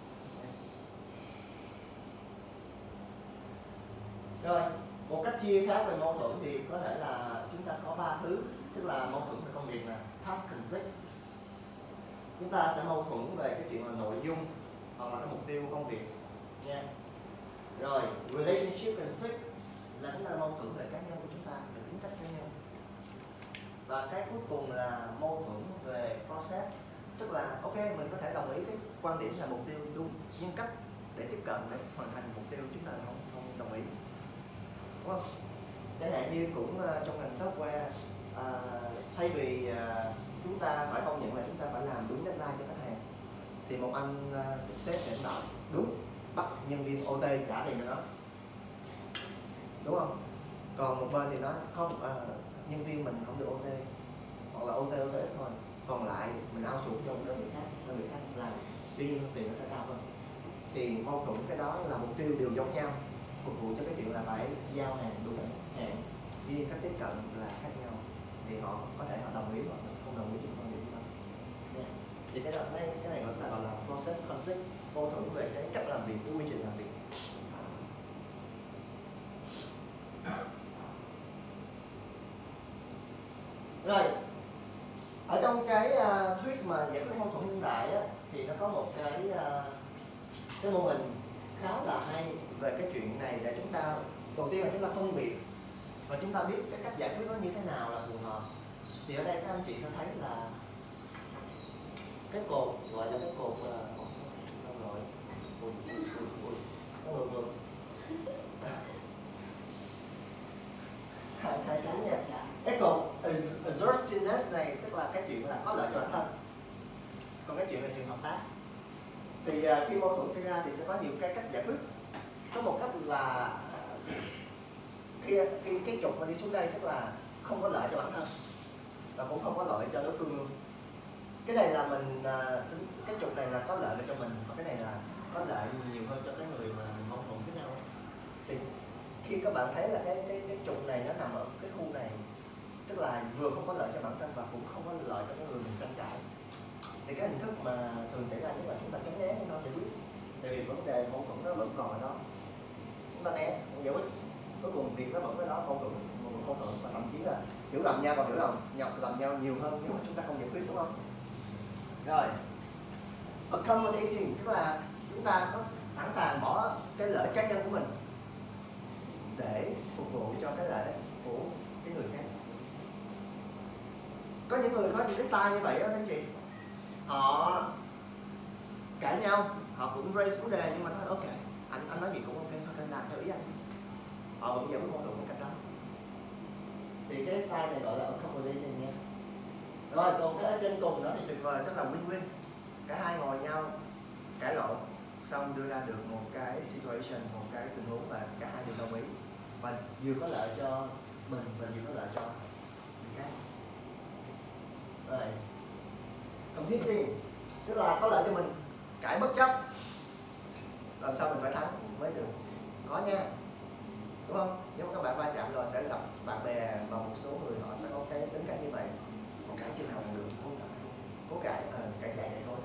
Rồi, một cách chia khác về mâu thuẫn thì có thể là chúng ta có 3 thứ, tức là mâu thuẫn về công việc là task conflict. Chúng ta sẽ mâu thuẫn về cái chuyện là nội dung hoặc là cái mục tiêu của công việc nha. Rồi, relationship conflict là chúng ta mâu thuẫn về cá nhân của chúng ta, về tính cách cá nhân. Và cái cuối cùng là mâu thuẫn về process, tức là ok mình có thể đồng ý cái quan điểm là mục tiêu đúng, nhưng cách để tiếp cận để hoàn thành mục tiêu chúng ta là không đồng ý, đúng không? Chẳng hạn như cũng trong ngành software, thay vì chúng ta phải công nhận là chúng ta phải làm đúng deadline cho khách hàng, thì một anh sếp thì bảo đúng, bắt nhân viên OT trả tiền cho nó, đúng không? Còn một bên thì nói không, nhân viên mình không được OT, hoặc là OT ít thôi, còn lại mình outsource cho một đơn vị khác làm, tuy nhiên tiền nó sẽ cao hơn. Thì mâu thuẫn cái đó là mục tiêu đều giống nhau, phục vụ cho cái chuyện là phải giao hàng đúng hạn, nhưng cách tiếp cận là khác nhau, thì họ có thể họ đồng ý hoặc không đồng ý với quan điểm đó. Yeah. Thì cái này vẫn là gọi là process conflict, mâu thuẫn về cái cách làm việc, cái quy trình làm việc. Rồi, ở trong cái thuyết mà giải quyết mâu thuẫn hiện đại á, thì nó có một cái mô hình khá là hay về cái chuyện này để chúng ta, đầu tiên là chúng ta phân biệt và chúng ta biết cái cách giải quyết nó như thế nào là phù hợp. Thì ở đây các anh chị sẽ thấy là cái cột gọi là cái cột hai cái nha. Cái cột assertiveness này tức là cái chuyện là có lợi cho bản thân, còn cái chuyện là chuyện hợp tác. Thì khi mâu thuẫn xảy ra thì sẽ có nhiều cái cách giải quyết. Có một cách là khi cái trục mà đi xuống đây tức là không có lợi cho bản thân và cũng không có lợi cho đối phương luôn. Cái này là mình cái trục này là có lợi cho mình, và cái này là có lợi nhiều hơn cho cái người mà mâu thuẫn với nhau. Thì khi các bạn thấy là cái trục này nó nằm ở cái khu này, tức là vừa không có lợi cho bản thân và cũng không có lợi cho cái người mình tranh cãi, thì cái hình thức mà thường xảy ra nhất là chúng ta tránh né, chúng ta giải quyết. Tại vì vấn đề mâu thuẫn nó vẫn còn ở đó, chúng ta né không giải quyết, cuối cùng việc nó vẫn ở đó, mâu thuẫn và thậm chí là hiểu lầm nhau và hiểu lầm nhau nhiều hơn nếu mà chúng ta không giải quyết, đúng không? Rồi, accommodating tức là chúng ta có sẵn sàng bỏ cái lợi cá nhân của mình để phục vụ cho cái lợi ích của cái người khác. những người có những cái style như vậy đó anh chị, họ cãi nhau, họ cũng raise vấn đề nhưng mà thôi ok, anh nói gì cũng ok, thôi làm theo ý anh đi, họ vẫn giải quyết mâu thuẫn một cách đó. Thì cái style này gọi là accommodating nha. Rồi còn cái ở trên cùng đó thì tuyệt vời, tức là win-win, cả hai ngồi nhau cãi lộn xong đưa ra được một cái situation, một cái tình huống và cả hai đều đồng ý và vừa có lợi cho mình và vừa có lợi cho người khác. Rồi competing tức là có lợi cho mình, cãi bất chấp, làm sao mình phải thắng mới được, có nha, đúng không? Nếu mà các bạn va chạm rồi sẽ gặp bạn bè và một số người họ sẽ có cái tính cách như vậy, còn cãi chưa nào được, cố cãi cãi chạy này thôi.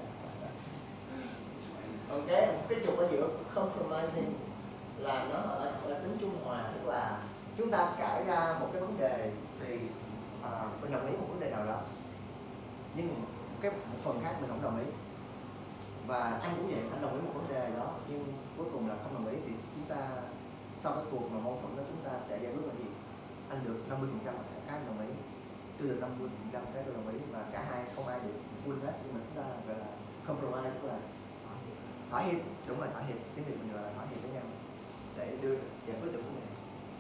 Ok, cái trục ở giữa compromising là nó ở tính trung hòa, tức là chúng ta cãi ra một cái vấn đề thì mình đồng ý một vấn đề nào đó, nhưng cái một phần khác mình không đồng ý, và anh cũng vậy, anh đồng ý một vấn đề đó nhưng cuối cùng là không đồng ý, thì chúng ta sau cái cuộc mà mâu thuẫn đó chúng ta sẽ giải quyết là gì? Anh được 50% cái anh đồng ý, tôi được 50% cái tôi đồng ý, và cả hai không ai được full hết, nhưng mà chúng ta gọi là compromise, tức là thỏa hiệp, đúng là thỏa hiệp, tiếng Việt mình gọi là thỏa hiệp với nhau để đưa giải quyết được vấn đề.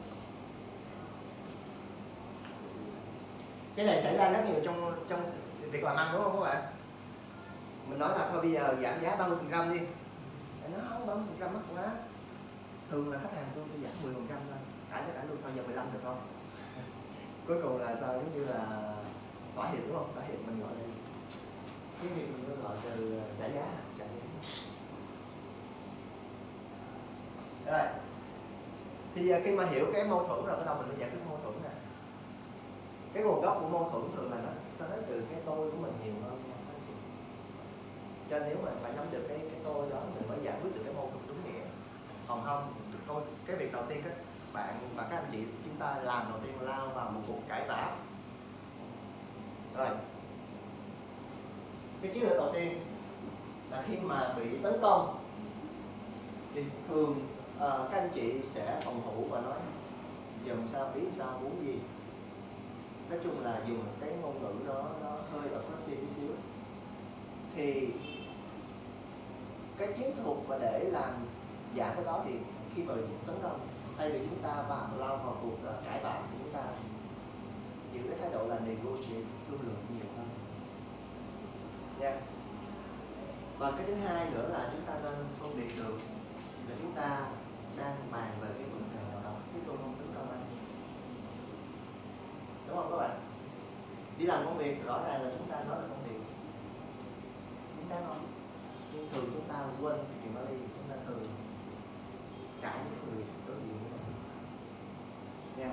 Cái này xảy ra rất nhiều trong việc làm ăn, đúng không các bạn? Mình nói là thôi bây giờ giảm giá 30% đi, anh nói không 30% mắc quá, thường là khách hàng tôi giảm 10% thôi, cả luôn, thôi giờ 15 được không? Cuối cùng là sao, giống như là thỏa hiệp, đúng không? Thỏa hiệp mình gọi là cái việc mình gọi từ trả giá, trả giá. Rồi thì khi mà hiểu cái mâu thuẫn rồi bắt đầu mình mới giải quyết mâu thuẫn nè. Cái nguồn gốc của mâu thuẫn thường là nó tới từ cái tôi của mình nhiều hơn nha. Cho nên nếu mà phải nắm được cái tôi đó mình mới giải quyết được cái mâu thuẫn đúng nghĩa. Còn không, cái việc đầu tiên các bạn và các anh chị chúng ta làm đầu tiên là lao vào một cuộc cãi vã. Rồi cái chiến lược đầu tiên là khi mà bị tấn công thì thường các anh chị sẽ phòng thủ và nói dùm sao, biết sao, muốn gì. Nói chung là dùng cái ngôn ngữ nó hơi aggressive một xíu. Thì cái chiến thuật mà để làm giảm cái đó thì khi mà bị tấn công, thay vì chúng ta lao vào cuộc cãi vã thì chúng ta giữ cái thái độ là negotiate, thương lượng nhiều hơn nha. Và cái thứ hai nữa là chúng ta nên phân biệt được là chúng ta đang bàn về cái vấn đề nào đó, chứ tôi không tấn công anh, đúng không các bạn? Đi làm công việc rõ ràng là chúng ta nói là công việc, chính xác không? Nhưng thường chúng ta quên cái chuyện đó đi, chúng ta thường cãi với người đối diện với mình nha.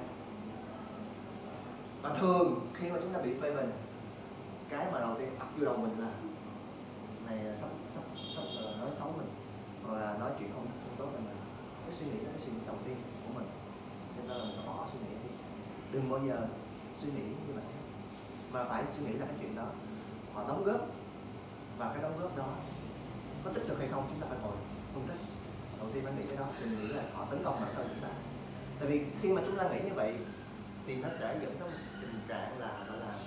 Và thường khi mà chúng ta bị phê bình, cái mà đầu tiên ập vô đầu mình là này sắp nói xấu mình, hoặc là nói chuyện không tốt về mình. Cái suy nghĩ đó là cái suy nghĩ đầu tiên của mình, cho nên là mình phải bỏ suy nghĩ đi. Đừng bao giờ suy nghĩ như vậy, mà phải suy nghĩ là cái chuyện đó họ đóng góp, và cái đóng góp đó có tích cực hay không chúng ta phải ngồi phân tích. Đầu tiên phải nghĩ cái đó, đừng nghĩ là họ tấn công bản thân chúng ta. Tại vì khi mà chúng ta nghĩ như vậy thì nó sẽ dẫn tới một tình trạng là gọi là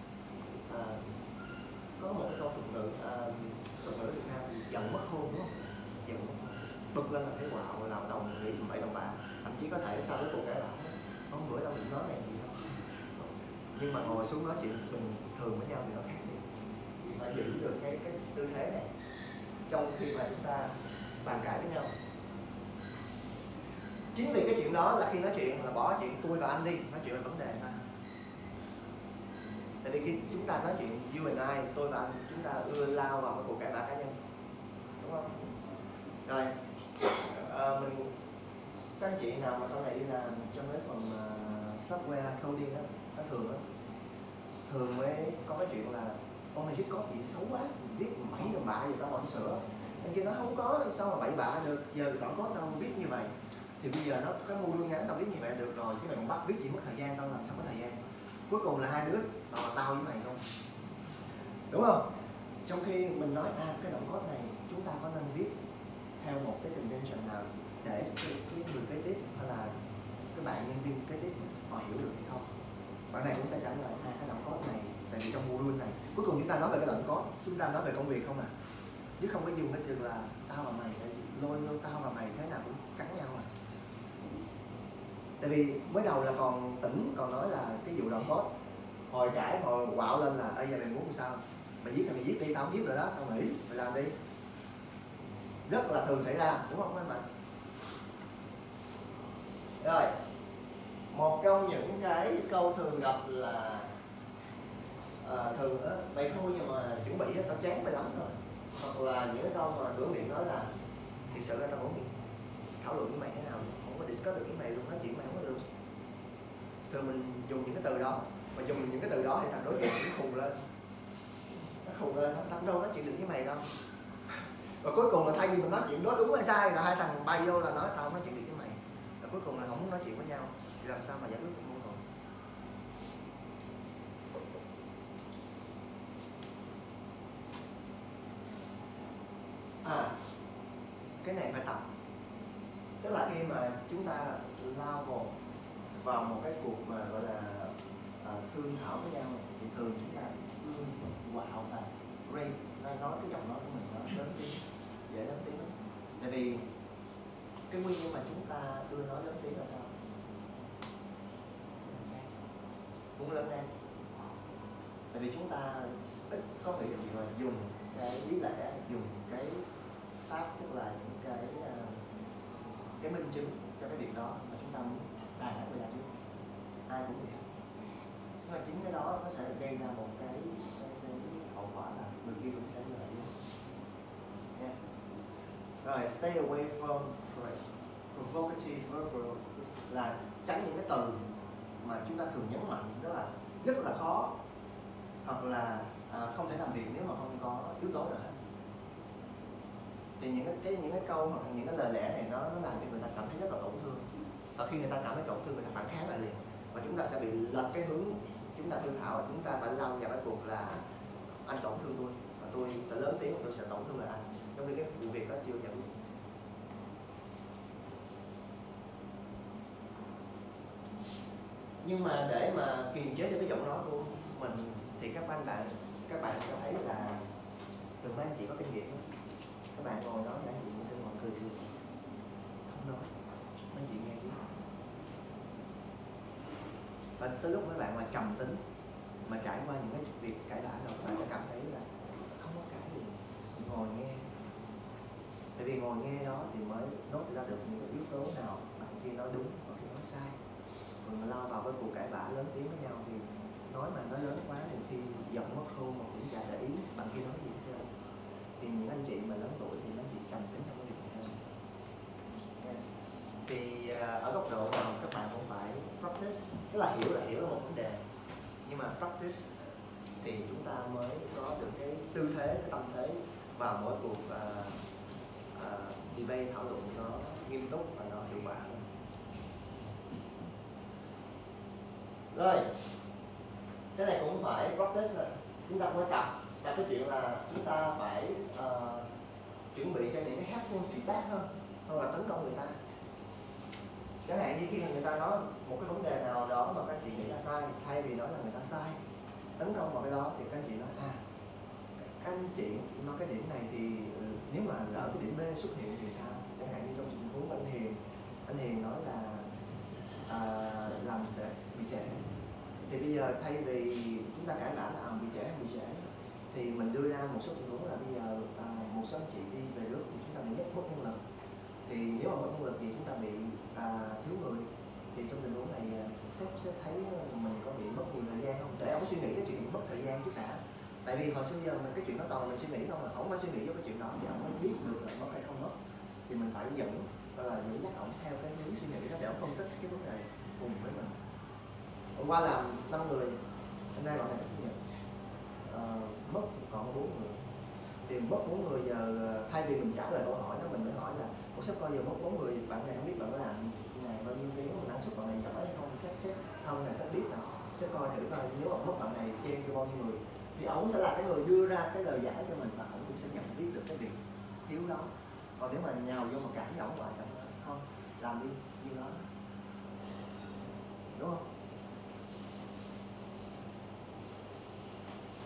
có một cái câu thuật ngữ Việt Nam giận mất khôn, đúng không? Giận mất khôn, bực lên là thấy quạo, làm đồng nghĩ tầm bậy tầm bạ, thậm chí có thể sau cái cuộc cãi vã hôm bữa tao định nói này gì đâu, nhưng mà ngồi xuống nói chuyện bình thường với nhau thì nó khác đi. Phải giữ được cái tư thế này trong khi mà chúng ta bàn cãi với nhau. Chính vì cái chuyện đó là khi nói chuyện là bỏ chuyện tôi và anh đi, nói chuyện về vấn đề thôi. Tại vì khi chúng ta nói chuyện you and I, tôi và anh, chúng ta ưa lao vào một cuộc cãi vã cá nhân, đúng không? Rồi các anh chị nào mà sau này đi làm trong cái phần software coding đó, nó thường mới có cái chuyện là con này viết có gì xấu quá, viết bậy tầm bạ gì tao còn sửa. Anh kia nó không có, sao mà bậy bạ được, giờ tao có tao viết như vậy thì bây giờ nó cái module ngắn tao viết như vậy được rồi, chứ mày còn bắt viết gì mất thời gian, tao làm sao có thời gian. Cuối cùng là hai đứa tao với mày không, đúng không? Trong khi mình nói cái đoạn code này chúng ta có nên viết theo một cái convention nào để cái người kế tiếp hay là cái bạn nhân viên kế tiếp họ hiểu được hay không. Bạn này cũng sẽ trả lời cái đoạn code này, tại vì trong module này. Cuối cùng chúng ta nói về cái đoạn code, chúng ta nói về công việc không à, chứ không có dùng cái từ là tao và mày, lôi vô tao và mày thế nào cũng cắn nhau à. Tại vì mới đầu là còn tỉnh, còn nói là cái vụ đoạn code, hồi cãi hồi quạo lên là ê giờ mày muốn làm sao, mày viết thì mày viết đi, tao không viết rồi đó, tao nghĩ mày làm đi. Rất là thường xảy ra, đúng không anh bạn? Rồi, một trong những cái câu thường gặp là thường đó, mày không bao giờ mà chuẩn bị, tao chán mày lắm rồi. Hoặc là những cái câu mà cửa miệng nói là thực sự là tao muốn thảo luận với mày thế nào, không có discuss được với mày luôn, nói chuyện mày không có được. Thường mình dùng những cái từ đó, mà dùng những cái từ đó thì thằng đối diện cũng khùng lên. Nó khùng lên, tao đâu nói chuyện được với mày đâu. Và cuối cùng là thay vì mình nói chuyện đúng hay sai, là hai thằng bay vô là nói tao không nói chuyện được với mày. Và cuối cùng là không muốn nói chuyện với nhau, thì làm sao mà giải quyết được mâu thuẫn? Cái này phải tập. Tức là khi mà chúng ta lao vào một cái cuộc mà gọi là thương thảo với nhau, thì thường chúng ta quạo và rate, nói cái giọng nói của mình nó lớn tiếng, dễ lớn tiếng lắm. Tại vì cái nguyên nhân mà chúng ta ưa nói lớn tiếng là sao? Muốn lớn ngang. Tại vì chúng ta ít có nghĩ được mà dùng cái lý lẽ, dùng cái pháp, tức là những cái minh chứng cho cái việc đó mà chúng ta muốn đàn áp người ta trước. Ai cũng vậy. Nhưng mà chính cái đó nó sẽ gây ra một cái hậu quả là người kia cũng sẽ như vậy. Yeah. Rồi, stay away from provocative verbal, là tránh những cái từ mà chúng ta thường nhấn mạnh, tức là rất là khó, hoặc là không thể làm việc nếu mà không có yếu tố nào hết. Thì những cái câu hoặc những cái lời lẽ này nó làm cho người ta cảm thấy rất là tổn thương, và khi người ta cảm thấy tổn thương, người ta phản kháng lại liền, và chúng ta sẽ bị lệch cái hướng chúng ta thương thảo, chúng ta phải lao vào cái cuộc là anh tổn thương tôi và tôi sẽ lớn tiếng, tôi sẽ tổn thương lại anh, trong khi cái vụ việc đó chưa giải quyết. Nhưng mà để mà kiềm chế được cái giọng nói của mình thì các bạn sẽ thấy là thường mấy anh chị có kinh nghiệm đó. Các bạn ngồi nói với anh chị sẽ ngồi cười, không nói, mấy anh chị nghe chứ. Và tới lúc mấy bạn mà trầm tính, mà trải qua những cái việc cãi vã rồi, các bạn sẽ cảm thấy là không có cãi gì, ngồi nghe. Tại vì ngồi nghe đó thì mới nốt ra được những cái yếu tố nào bạn khi nói đúng và khi nói sai. Còn mà lao vào cái cuộc cãi vã lớn tiếng với nhau thì nói mà nó lớn quá thì khi giận mất khôn mà cũng chả để ý bạn khi nói gì hết trơn. Thì những anh chị mà lớn tuổi thì mấy anh chị trầm tính trong cái việc này hơn. Thì ở góc độ nào các bạn cũng phải practice, tức là hiểu là một vấn đề, nhưng mà practice thì chúng ta mới có được cái tư thế, cái tâm thế vào mỗi cuộc debate, thảo luận nó nghiêm túc và nó hiệu quả hơn. Rồi, cái này cũng phải practice rồi. Chúng ta cũng phải tập cái chuyện là chúng ta phải chuẩn bị cho những cái helpful feedback hơn, hoặc là tấn công người ta. Chẳng hạn như khi người ta nói một cái vấn đề nào đó mà các anh chị nghĩ là sai, thay vì nói là người ta sai, tấn công vào cái đó thì các anh chị nói các anh chị nói cái điểm này thì nếu mà lỡ cái điểm B xuất hiện thì sao? Chẳng hạn như trong tình huống anh Hiền nói là làm sẽ bị trễ. Thì bây giờ thay vì chúng ta cãi vã là bị trễ, thì mình đưa ra một số tình huống là bây giờ một số anh chị đi về nước thì chúng ta bị mất nhân lực. Thì nếu mà mất nhân lực thì chúng ta bị thiếu người. Thì trong tình huống này sếp thấy mình có bị mất nhiều thời gian không? Để ông suy nghĩ cái chuyện mất thời gian trước đã. Tại vì hồi xưa giờ mình cái chuyện đó toàn là mình suy nghĩ không, mà không phải suy nghĩ vô cái chuyện đó thì ông mới biết được là mất hay không mất. Thì mình phải dẫn dắt ông theo cái hướng suy nghĩ đó để ông phân tích cái vấn đề cùng với mình. Hôm qua làm 5 người, hôm nay bọn này có sinh nhật, mất còn 4 người. Thì mất 4 người giờ thay vì mình trả lời câu hỏi đó, mình mới hỏi là ủa sếp coi giờ mất 4 người, bạn này không biết bạn có làm ngày bao nhiêu tiếng, năng suất bạn này giỏi hay không, các sếp thân này sếp biết nào, sếp coi thử coi nếu mà mất bạn này trên cho bao nhiêu người thì ổng sẽ là cái người đưa ra cái lời giải cho mình, và ổng cũng sẽ nhận biết được cái việc thiếu đó. Còn nếu mà nhào vô mà cãi với ổng hoài không, làm đi như đó, đúng không?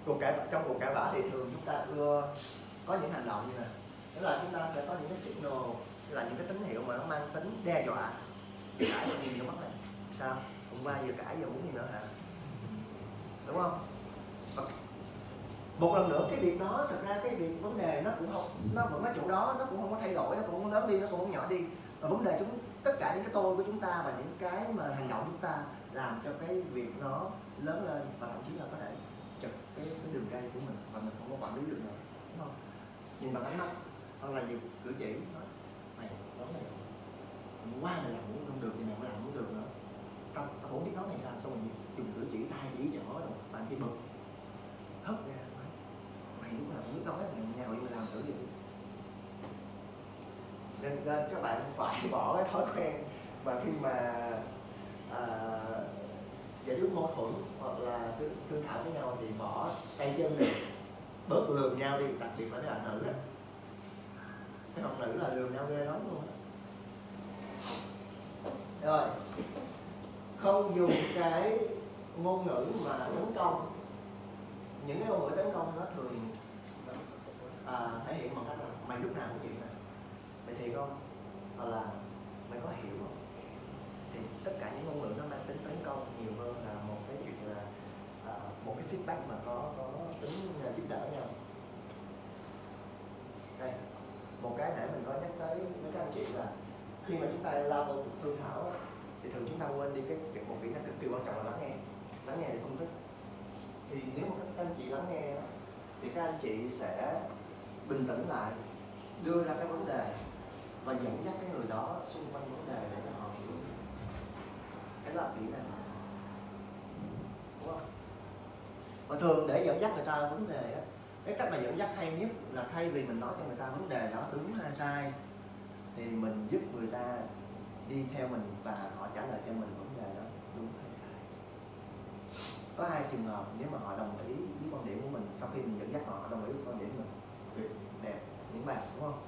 trong cuộc cãi vã thì thường chúng ta ưa có những hành động như này, tức là chúng ta sẽ có những cái signal, là những cái tín hiệu mà nó mang tính đe dọa. Cãi xong nhìn vô mắt này, sao hôm qua vừa cãi giờ muốn gì nữa hả, đúng không? Và một lần nữa cái việc đó, thật ra cái việc vấn đề nó cũng không, nó vẫn ở chỗ đó, nó cũng không có thay đổi, nó cũng không lớn đi, nó cũng không nhỏ đi. Và vấn đề tất cả những cái tôi của chúng ta và những cái mà hành động chúng ta làm cho cái việc nó lớn lên, và thậm chí là có thể chật cái đường cây của mình và mình không có quản lý được nữa, đúng không? Nhìn bằng ánh mắt hoặc là nhiều cử chỉ nói mày nói này hôm qua mày làm cũng không được thì mày cũng làm không được nữa, tao không biết nói này sao, xong rồi dùng cử chỉ tay chỉ chỗ rồi bạn kia bực hất ra nói mày cũng làm không biết nói, mày nhà hội mày làm thử gì. Nên các bạn phải bỏ cái thói quen mà khi mà giải quyết mâu thuẫn hoặc là thương thảo với nhau thì bỏ tay chân đi, bớt lườm nhau đi, đặc biệt là cái bạn nữ đó. Cái bạn nữ là lườm nhau ghê lắm luôn đó. Rồi, không dùng cái ngôn ngữ mà tấn công. Những cái ngôn ngữ tấn công nó thường thể hiện bằng cách là mày lúc nào cũng vậy nè, mày thiệt không, hoặc là mày có hiểu không. Thì tất cả những ngôn ngữ nó mang tính tấn công nhiều hơn là một cái chuyện là một cái feedback mà có tính giúp đỡ nhau. Đây, một cái nãy mình có nhắc tới với các anh chị là khi mà chúng ta lao vào cuộc thương thảo thì thường chúng ta quên đi một kỹ năng cực kỳ quan trọng là lắng nghe để phân tích. Thì nếu mà các anh chị lắng nghe thì các anh chị sẽ bình tĩnh lại, đưa ra cái vấn đề và dẫn dắt cái người đó xung quanh vấn đề để cho họ hiểu. Đấy là kỹ năng, đúng không? Và thường để dẫn dắt người ta vấn đề á, cái cách mà dẫn dắt hay nhất là thay vì mình nói cho người ta vấn đề đó đúng hay sai thì mình giúp người ta đi theo mình và họ trả lời cho mình vấn đề đó đúng hay sai. Có hai trường hợp, nếu mà họ đồng ý với quan điểm của mình, sau khi mình dẫn dắt họ đồng ý với quan điểm của mình, đẹp, những bạn, đúng không?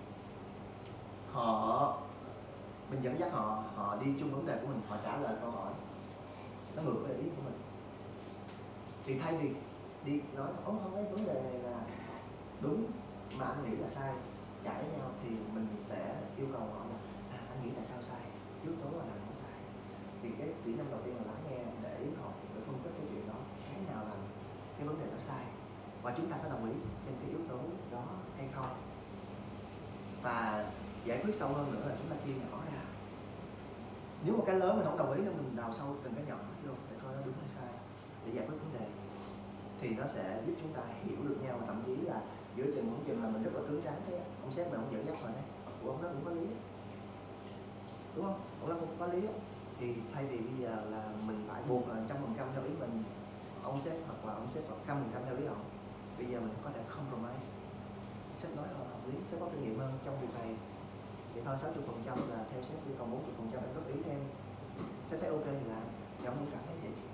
Mình dẫn dắt họ đi chung vấn đề của mình, họ trả lời câu hỏi nó ngược với ý của mình. Thì thay vì đi nói không cái vấn đề này là đúng mà anh nghĩ là sai, cãi nhau, thì mình sẽ yêu cầu họ là anh nghĩ là sao sai, yếu tố là nó sai. Thì cái kỹ năng đầu tiên là lắng nghe để họ phân tích cái chuyện đó, cái nào là cái vấn đề nó sai và chúng ta có đồng ý trên cái yếu tố đó hay không. Và giải quyết sâu hơn nữa là chúng ta chia nhỏ ra. Nếu một cái lớn mình không đồng ý thì mình đào sâu từng cái nhỏ vô để coi nó đúng hay sai để giải quyết vấn đề, thì nó sẽ giúp chúng ta hiểu được nhau. Và thậm chí là giữa chừng là mình rất là cứng rắn, thế ông sếp mà ông dẫn dắt rồi đấy, ông nó cũng có lý, đúng không? Ông nó cũng có lý. Thì thay vì bây giờ là mình phải buộc là 100% theo ý mình, ông sếp hoặc là ông sếp 100% theo ý ông, bây giờ mình có thể compromise. Sếp nói hợp lý, sếp có kinh nghiệm hơn trong việc này thì thôi 60% là theo sếp đi, còn 40% em góp ý thêm, sếp thấy ok thì làm, thì ông cũng cảm thấy dễ chịu.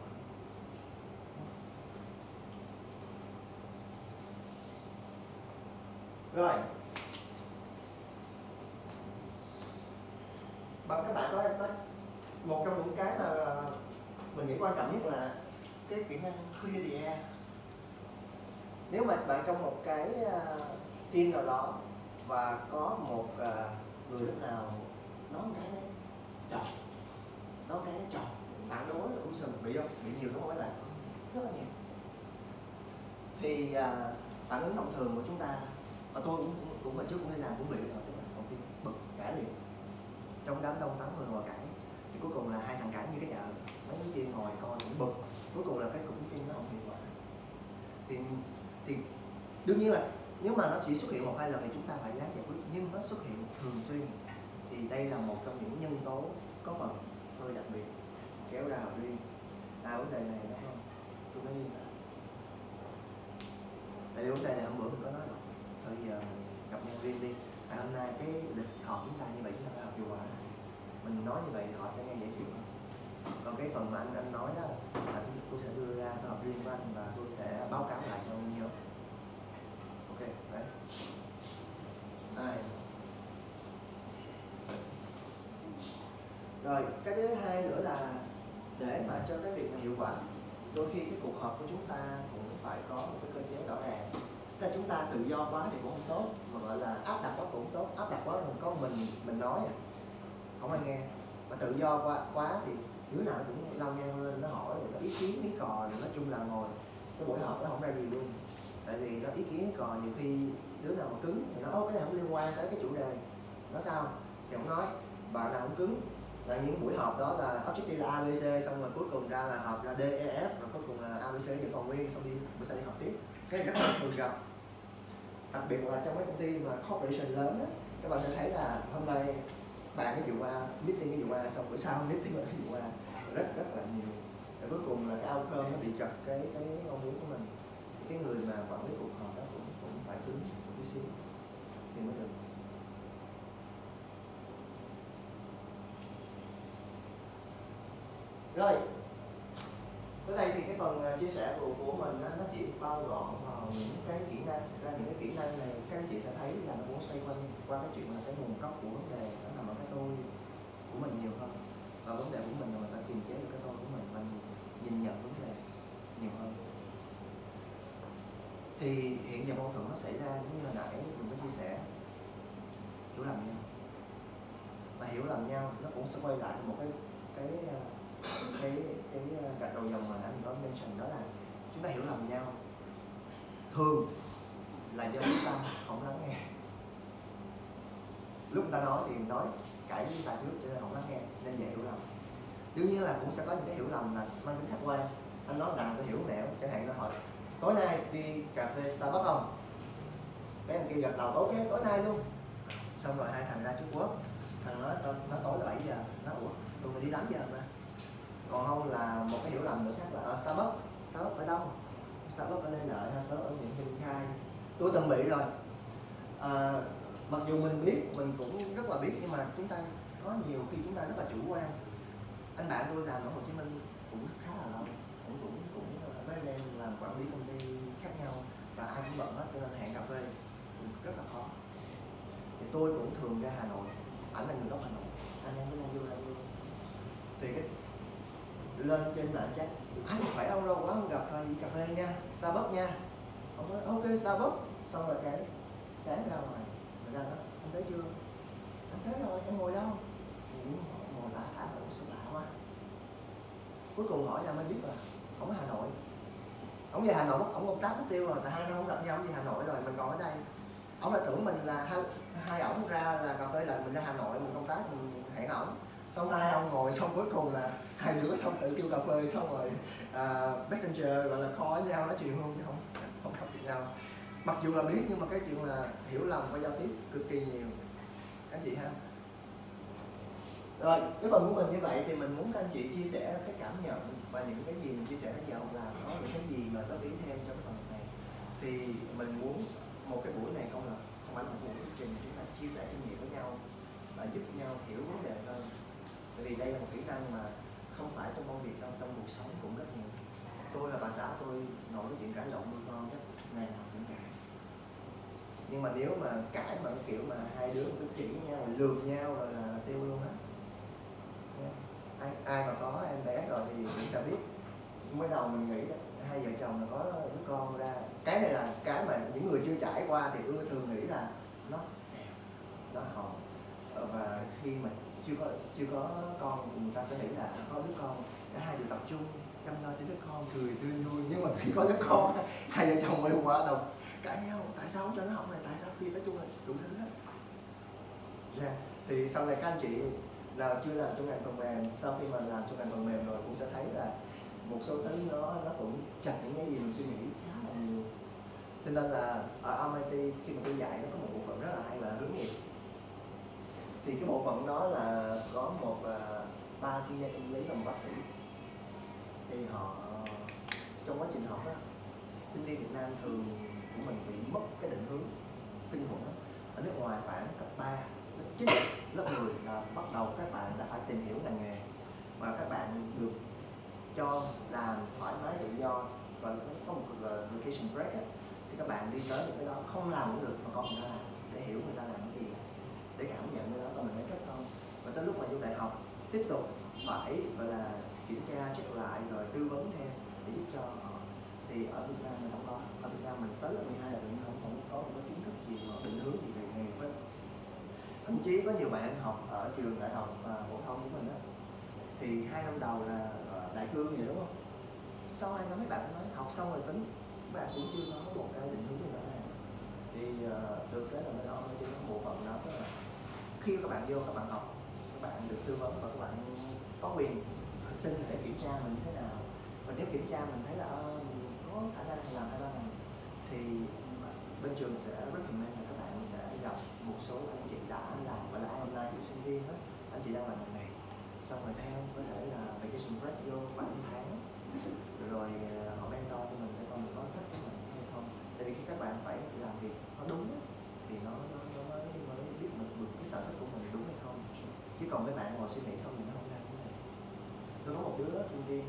Rồi, bằng các bạn có một trong những cái mà mình nghĩ quan trọng nhất là cái kỹ năng clear the air. Nếu mà bạn trong một cái team nào đó và có một người lúc nào nói một cái đấy tròn, nói cái tròn, phản đối cũng sừng bị không? Bị nhiều đúng không các bạn? Rất là nhiều. Thì phản ứng thông thường của chúng ta, và tôi cũng hồi trước cũng đi làm cũng bị rồi, tức là đầu tiên bực cãi liền trong đám đông 80 người cãi, thì cuối cùng là hai thằng cãi như cái chợ, mấy cái kia ngồi coi cũng bực, cuối cùng là cái cụm phim nó không hiệu quả. Thì đương nhiên là nếu mà nó chỉ xuất hiện 1-2 lần thì chúng ta phải ráng giải quyết, nhưng nó xuất hiện thường xuyên thì đây là một trong những nhân tố có phần hơi đặc biệt kéo ra hợp liên. Vấn đề này đúng không? Tôi mới liên lạc. Tại vì vấn đề này hôm bữa mình có nói rồi, thôi giờ mình gặp nhân viên đi. Hôm nay cái lịch họp chúng ta như vậy, chúng ta phải họp hiệu quả. Mình nói như vậy thì họ sẽ nghe dễ chịu hơn. Còn cái phần mà anh nói đó là tôi sẽ đưa ra tôi họp riêng với anh và tôi sẽ báo cáo lại cho ông nhớ. Ok, đấy. Rồi, cái thứ hai nữa là để mà cho cái việc mà hiệu quả đôi khi cái cuộc họp của chúng ta cũng phải có một cái cơ chế rõ ràng. Tức là chúng ta tự do quá thì cũng không tốt, mà gọi là áp đặt quá cũng không tốt. Áp đặt quá thì có mình nói không ai nghe, mà tự do quá thì đứa nào cũng lau ngang lên nó hỏi, nó ý kiến ý cò, rồi nói chung là ngồi cái buổi họp nó không ra gì luôn. Tại vì nó ý kiến ý cò, nhiều khi đứa nào mà cứng thì nó cái này không liên quan tới cái chủ đề, nó sao thì không nói. Bạn nào không cứng là những buổi họp đó là objective là ABC, xong rồi cuối cùng ra là họp là D, E, F, rồi cuối cùng là ABC vẫn còn nguyên, xong đi bữa sau đi họp tiếp. Cái rất là thường gặp, đặc biệt là trong cái công ty mà corporation lớn á, các bạn sẽ thấy là hôm nay bạn cái vụ A, meeting cái vụ A, xong bữa sau meeting cái vụ A, rất là nhiều. Rồi cuối cùng là cái outcome nó bị chật cái mong muốn của mình. Cái người mà quản lý cuộc họp đó cũng phải cứng một tí xíu thì mới được. Rồi, tới đây thì cái phần chia sẻ của mình nó chỉ bao gọn vào những cái kỹ năng. Ra những cái kỹ năng này các anh chị sẽ thấy là nó muốn xoay quanh qua cái chuyện là cái nguồn gốc của vấn đề nó nằm ở cái tôi của mình nhiều hơn, và vấn đề của mình là mình phải kiềm chế được cái tôi của mình và nhìn nhận vấn đề nhiều hơn. Thì hiện giờ mâu thuẫn nó xảy ra giống như hồi nãy mình có chia sẻ, hiểu lầm nhau, và hiểu lầm nhau nó cũng sẽ quay lại một cái gạch đầu dòng mà anh có mention, đó là chúng ta hiểu lầm nhau thường là do chúng ta không lắng nghe. Lúc người ta nói thì nói cãi với ta trước cho nên không lắng nghe nên dễ hiểu lầm. Đương nhiên là cũng sẽ có những cái hiểu lầm là mang tính khách quan. Anh nói rằng tôi hiểu nẻo, chẳng hạn nó hỏi tối nay đi cà phê Starbucks không? Cái anh kia gật đầu ok tối nay luôn. Xong rồi hai thằng ra trước work, thằng nó tối là 7 giờ, nó ủa tụi mình đi 8 giờ mà. Còn không là một cái hiểu lầm nữa khác là ở Starbucks ở đâu? Starbucks ở Lê Lợi hay Starbucks ở Nguyễn Minh Khai? Tôi từng bị rồi. Mặc dù mình biết, mình cũng rất là biết, nhưng mà chúng ta có nhiều khi chúng ta rất là chủ quan. Anh bạn tôi làm ở Hồ Chí Minh cũng khá là lâu, cũng mấy anh em làm quản lý công ty khác nhau và ai cũng bận hết, cho nên hẹn cà phê cũng rất là khó. Thì tôi cũng thường ra Hà Nội, ảnh là người gốc Hà Nội, anh em mới vô thì cái lên trên mạng chat anh khỏe không, lâu quá không gặp, thôi cà phê nha, Starbucks nha. Ông nói ok Starbucks, xong rồi cái sáng ra ngoài người ta nói anh tới chưa? Anh tới rồi, em ngồi đâu? Ngồi lạ số lạ quá. Cuối cùng hỏi ra mới biết là ông ở Hà Nội, ông về Hà Nội, ông công tác mất tiêu rồi, tại 2 năm không gặp nhau, ông đi Hà Nội rồi, mình còn ở đây. Ông lại tưởng mình là hai ổng ra là cà phê là mình ra Hà Nội mình công tác, mình hẹn ổng. Xong hai ông ngồi xong cuối cùng là hai đứa xong tự kêu cà phê, xong rồi messenger gọi là call với nhau nói chuyện luôn chứ không gặp được nhau. Mặc dù là biết nhưng mà cái chuyện là hiểu lầm và giao tiếp cực kỳ nhiều anh chị ha. Rồi cái phần của mình như vậy thì mình muốn các anh chị chia sẻ cái cảm nhận và những cái gì mình chia sẻ đến giờ là có những cái gì mà góp ý thêm cho cái phần này. Thì mình muốn một cái buổi này không phải là một buổi thuyết trình, chúng ta chia sẻ kinh nghiệm với nhau và giúp nhau hiểu vấn đề hơn. Bởi vì đây là một kỹ năng mà không phải trong công việc đâu, trong cuộc sống cũng rất nhiều. Tôi là bà xã tôi nói cái chuyện cãi lộn nuôi con chắc ngày nào cũng cãi. Nhưng mà nếu mà cãi mà cái kiểu mà hai đứa cứ chỉ nhau, lường nhau rồi là tiêu luôn á. Ai mà có em bé rồi thì cũng sẽ biết. Mới đầu mình nghĩ hai vợ chồng là có đứa con ra, cái này là cái mà những người chưa trải qua thì thường nghĩ là nó đẹp, nó hòn, và khi mà chưa có con thì người ta sẽ nghĩ là có đứa con cả hai đều tập trung chăm lo cho đứa con, cười tươi vui. Nhưng mà khi có đứa con hai vợ chồng mới qua đầu cãi nhau, tại sao không cho nó học này, tại sao khi nói chung là đủ thứ hết. Thì sau này các anh chị nào chưa làm trong ngành phần mềm, sau khi mà làm trong ngành phần mềm rồi cũng sẽ thấy là một số thứ nó cũng chặt những cái gì mình suy nghĩ khá là nhiều. Cho nên là ở MIT khi mà tôi dạy nó có một bộ phận rất là hay là hướng nghiệp. Thì cái bộ phận đó là có ba chuyên gia tâm lý và một bác sĩ. Thì họ trong quá trình học đó, sinh viên Việt Nam thường của mình bị mất cái định hướng kinh khủng. Ở nước ngoài khoảng cấp 3, lớp 9, lớp 10 là bắt đầu các bạn đã phải tìm hiểu ngành nghề và các bạn được cho làm thoải mái tự do, và có một vacation break á, thì các bạn đi tới những cái đó không làm cũng được mà con người ta làm để hiểu người ta làm cái gì, để cảm nhận cái đó và mình mới kết con. Và tới lúc mà vô đại học tiếp tục phải gọi là kiểm tra check lại rồi tư vấn thêm để giúp cho họ. Thì ở Việt Nam mình không có, ở Việt Nam mình tới lớp 12 là mình không có một cái kiến thức gì mà định hướng gì về nghề nghiệp hết. Thậm chí có nhiều bạn học ở trường đại học phổ thông của mình đó, thì 2 năm đầu là đại cương vậy đúng không? Sau 2 năm mấy bạn nói học xong rồi tính, các bạn cũng chưa có một cái định hướng gì rõ ràng. Thì được cái là bên đó trên cái bộ phận đó, tức là khi các bạn vô các bạn học, các bạn được tư vấn và các bạn có quyền xin để kiểm tra mình như thế nào. Và nếu kiểm tra mình thấy là mình có khả năng làm 2-3 ngành thì bên trường sẽ recommend là các bạn sẽ gặp một số anh chị đã làm, gọi là alumni của sinh viên đó, anh chị đang làm ngành này, xong rồi theo có thể là vacation break vô 3 tháng, rồi họ mentor cho mình để coi mình có thích cái ngành hay không. Tại vì khi các bạn phải làm việc nó đúng thì nó mới biết được cái sở thích của mình đúng hay không. Chứ còn mấy bạn ngồi suy nghĩ không thì nó không ra cái này. Tôi có một đứa sinh viên,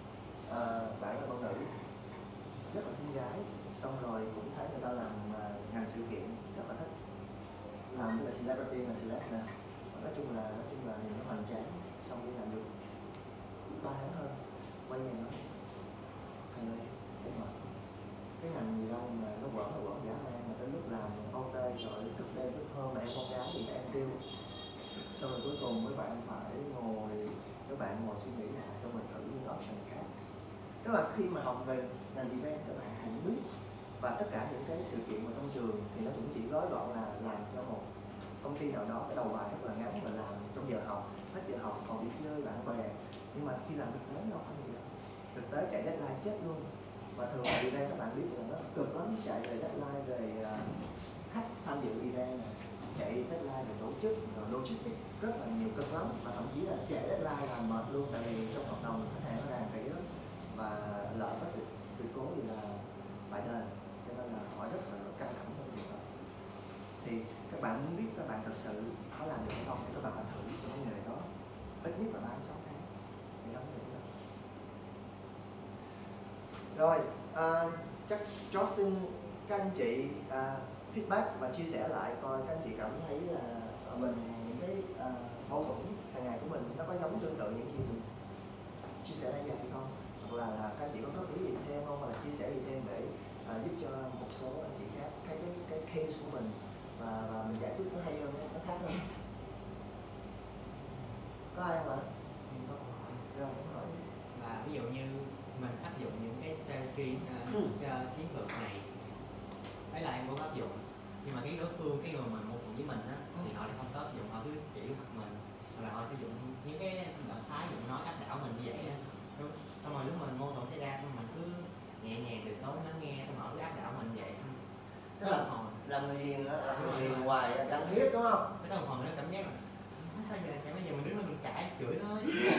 bạn là con nữ, rất là xinh gái, xong rồi cũng thấy người ta làm ngành sự kiện rất là thích, làm như là celebrity là celeb nè, nói chung là nhìn nó hoành tráng, xong đi làm được 3 tháng hơn, quay về nói thầy ơi em mệt, cái ngành gì đâu mà nó quẩn dã man, mà tới lúc làm OT rồi thức đêm thức hôm mà em con gái thì em tiêu. Xong rồi cuối cùng mấy bạn phải ngồi suy nghĩ lại, xong rồi thử những option khác. Tức là khi mà học về ngành event các bạn cũng biết, và tất cả những cái sự kiện mà trong trường thì nó cũng chỉ gói gọn là làm cho một công ty nào đó, cái đầu bài rất là ngắn mà làm trong giờ học, hết giờ học còn đi chơi bạn bè. Nhưng mà khi làm thực tế đâu có gì đâu, thực tế chạy deadline chết luôn. Và thường là event các bạn biết là nó cực lắm, chạy về deadline, về khách tham dự event này, chạy deadline về tổ chức, rồi logistics rất là nhiều, cực lắm. Và thậm chí là chạy deadline là mệt luôn, tại vì trong hợp đồng khách hàng nó ràng kỹ lắm, và lỡ có sự cố gì là phải đền, cho nên là họ rất là căng thẳng trong việc đó. Thì các bạn muốn biết các bạn thật sự có làm được hay không thì các bạn phải thử trong cái nghề đó ít nhất là 3-6 tháng thì nó mới được. Rồi chắc cho xin các anh chị feedback và chia sẻ lại coi các anh chị cảm thấy là mình những cái mâu thuẫn hàng ngày của mình nó có giống tương tự những gì mình chia sẻ nãy giờ hay không, hoặc là các anh chị có góp ý gì thêm không, hoặc là chia sẻ gì thêm để giúp cho một số anh chị khác thấy cái case của mình và mình giải quyết nó hay hơn, nó khác hơn. Có ai không ạ? Có câu hỏi. Rồi, câu hỏi. Là ví dụ như mình áp dụng những cái strategy chiến lược này, ấy là em cũng áp dụng, nhưng mà cái đối phương, cái người mà mâu thuẫn với mình á, thì họ lại không có áp dụng, họ cứ chỉ mặt mình, hoặc là họ sử dụng những cái động thái dụng nói áp đảo mình như vậy á. Xong rồi lúc mình mâu thuẫn xảy ra, xong mình cứ nhẹ nhàng từ tốn lắng nghe, xong họ cứ áp đảo mình vậy, xong Tức là làm người hiền á, làm người hiền hoài đang hiếp đúng không? cái đầu phần nó cảm giác là sao giờ, bây giờ mình đứng lên mình cãi chửi nó.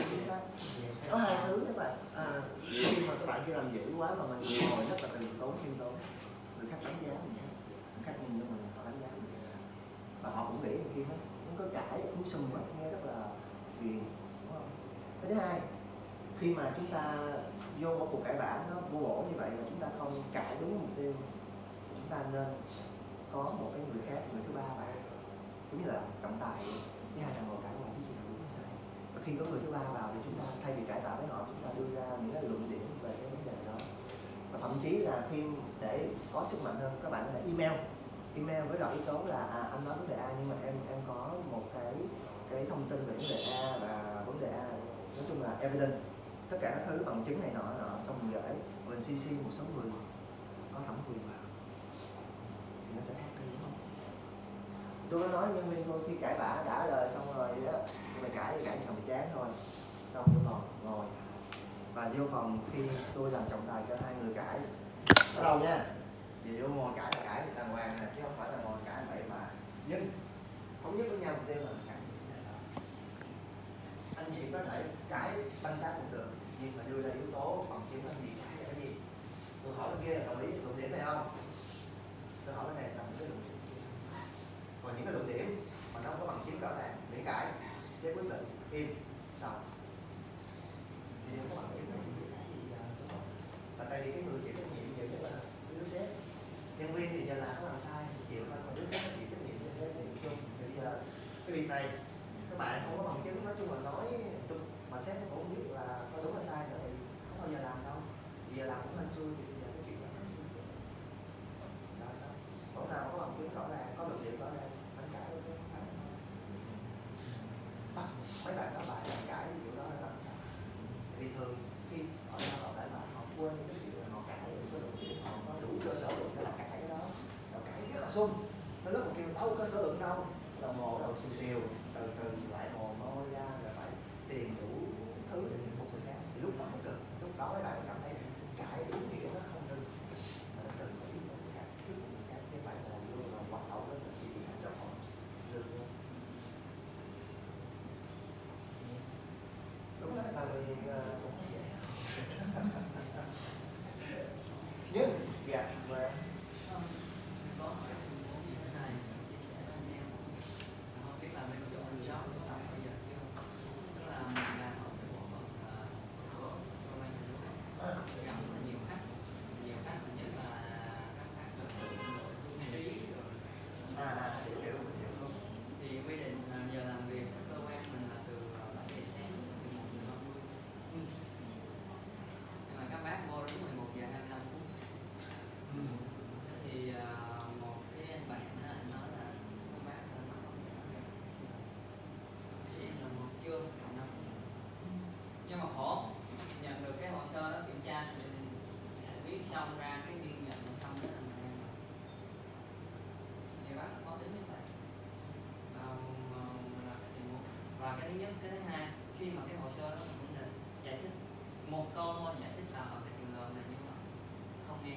Có hai thứ các bạn, khi mà các bạn kia làm dữ quá mà mình ngồi rất là từ tốn khiêm tốn, người khác đánh giá mình, người khác nhìn cho mình, họ đánh giá mình, và họ cũng nghĩ người kia nó có cãi, cũng sùng quá, nghe rất là phiền, đúng không? Cái thứ hai, khi mà chúng ta vô một cuộc cãi vã nó vô bổ như vậy mà chúng ta không cãi đúng mục tiêu, chúng ta nên có một cái người khác, người thứ ba bạn, giống như là trọng tài với hai thằng ngồi cãi ngoài cái chuyện nào đúng hay sai. Và khi có người thứ ba vào thì chúng ta thay vì cãi vã với họ, chúng ta đưa ra những cái luận điểm về cái vấn đề đó. Và thậm chí là khi để có sức mạnh hơn, các bạn có thể email với loại yếu tố là anh nói vấn đề A nhưng mà em có một cái thông tin về vấn đề A, và vấn đề A nói chung là evidence, tất cả các thứ bằng chứng này nọ xong mình gửi, mình CC một số người có thẩm quyền vào thì nó sẽ khác đi, đúng không? Tôi có nói nhân viên tôi khi cãi vã đã lời xong rồi á, nhưng mà cãi thầm chán thôi, xong vô phòng ngồi, và vô phòng khi tôi làm trọng tài cho hai người cãi, bắt đầu nha, thì vô ngồi cãi là cãi đàng hoàng nè, chứ không phải là ngồi cãi vậy mà, nhưng thống nhất với nhau mục tiêu là cãi như thế này đó. Anh chị có thể cãi banh xác cũng được, nhưng mà đưa ra yếu tố bằng chứng là gì, cãi là cái gì. Tôi hỏi cái kia là đồng ý luận điểm này không? Tôi hỏi cái này là một cái luận điểm. Còn những cái luận điểm mà nó không có bằng chứng rõ ràng, miễn cãi, sếp quyết định im xong. Thì không có bằng chứng này thì cái gì đúng không? Và tại vì cái người chịu trách nhiệm nhiều nhất là đứa sếp. Nhân viên thì giờ làm nó làm sai thì chịu thôi, còn đứa sếp nó chịu trách nhiệm cho cái việc chung. Thì bây giờ cái việc này các bạn không có bằng chứng, nói chung là nói mà sếp cũng không biết là có đúng là sai nữa thì không bao giờ làm đâu. bây giờ làm cũng hên xui thì bây giờ cái chuyện nó sắp xui đó sao hôm nào có bằng chứng rõ ràng, có luận điểm rõ ràng anh cãi ok thắng bắt mấy bạn đó bài làm cãi vụ đó là làm sao thì thường khi họ ra họ cãi lại họ quên cái chuyện là họ cãi được cái luận điểm, họ có đủ cơ sở luận để họ cãi cái đó, họ cãi rất là sung. Tới lúc mà kêu đâu cơ sở luận đâu, đầu mồ đầu siêu từ từ lại mồ môi ra là phải tìm đủ thứ để thuyết phục người khác, thì lúc đó mới cực, lúc đó mấy bạn cảm thấy cãi đúng nghĩa nó không được, mà nó cần phải thuyết phục người khác, cái phải ngồi luôn là hoạt động đó là chỉ cho họ được luôn. Đúng đấy, tại vì cũng không dễ. Nhưng dạ về có hỏi tình huống như thế này chia sẻ với anh em, không biết là bên chỗ anh job có làm bây giờ chưa, tức là mình đang ở cái bộ phận của cơ quan nhà nước gặp rất là nhiều khách mà nhất là các khách sở sự xin lỗi của ngành trí rồi hiểu luôn. thì quy định giờ làm việc của cơ quan mình là từ 7 giờ sáng đến 11 giờ 30, nhưng mà các bác vô đến 11 giờ 25 phút. Thế thì một cái anh bạn đó anh nói là các bác là chỉ em là một chương cộng 5 phút, nhưng mà khổ nhận được cái hồ sơ đó kiểm tra thì viết xong ra cái ghi nhận xong đó là mình thì bác có tính như vậy là cái tình huống. Và cái thứ nhất, cái thứ hai, khi mà cái hồ sơ đó mình cũng định giải thích một câu thôi, giải thích là ở cái trường hợp này như vậy không nghe,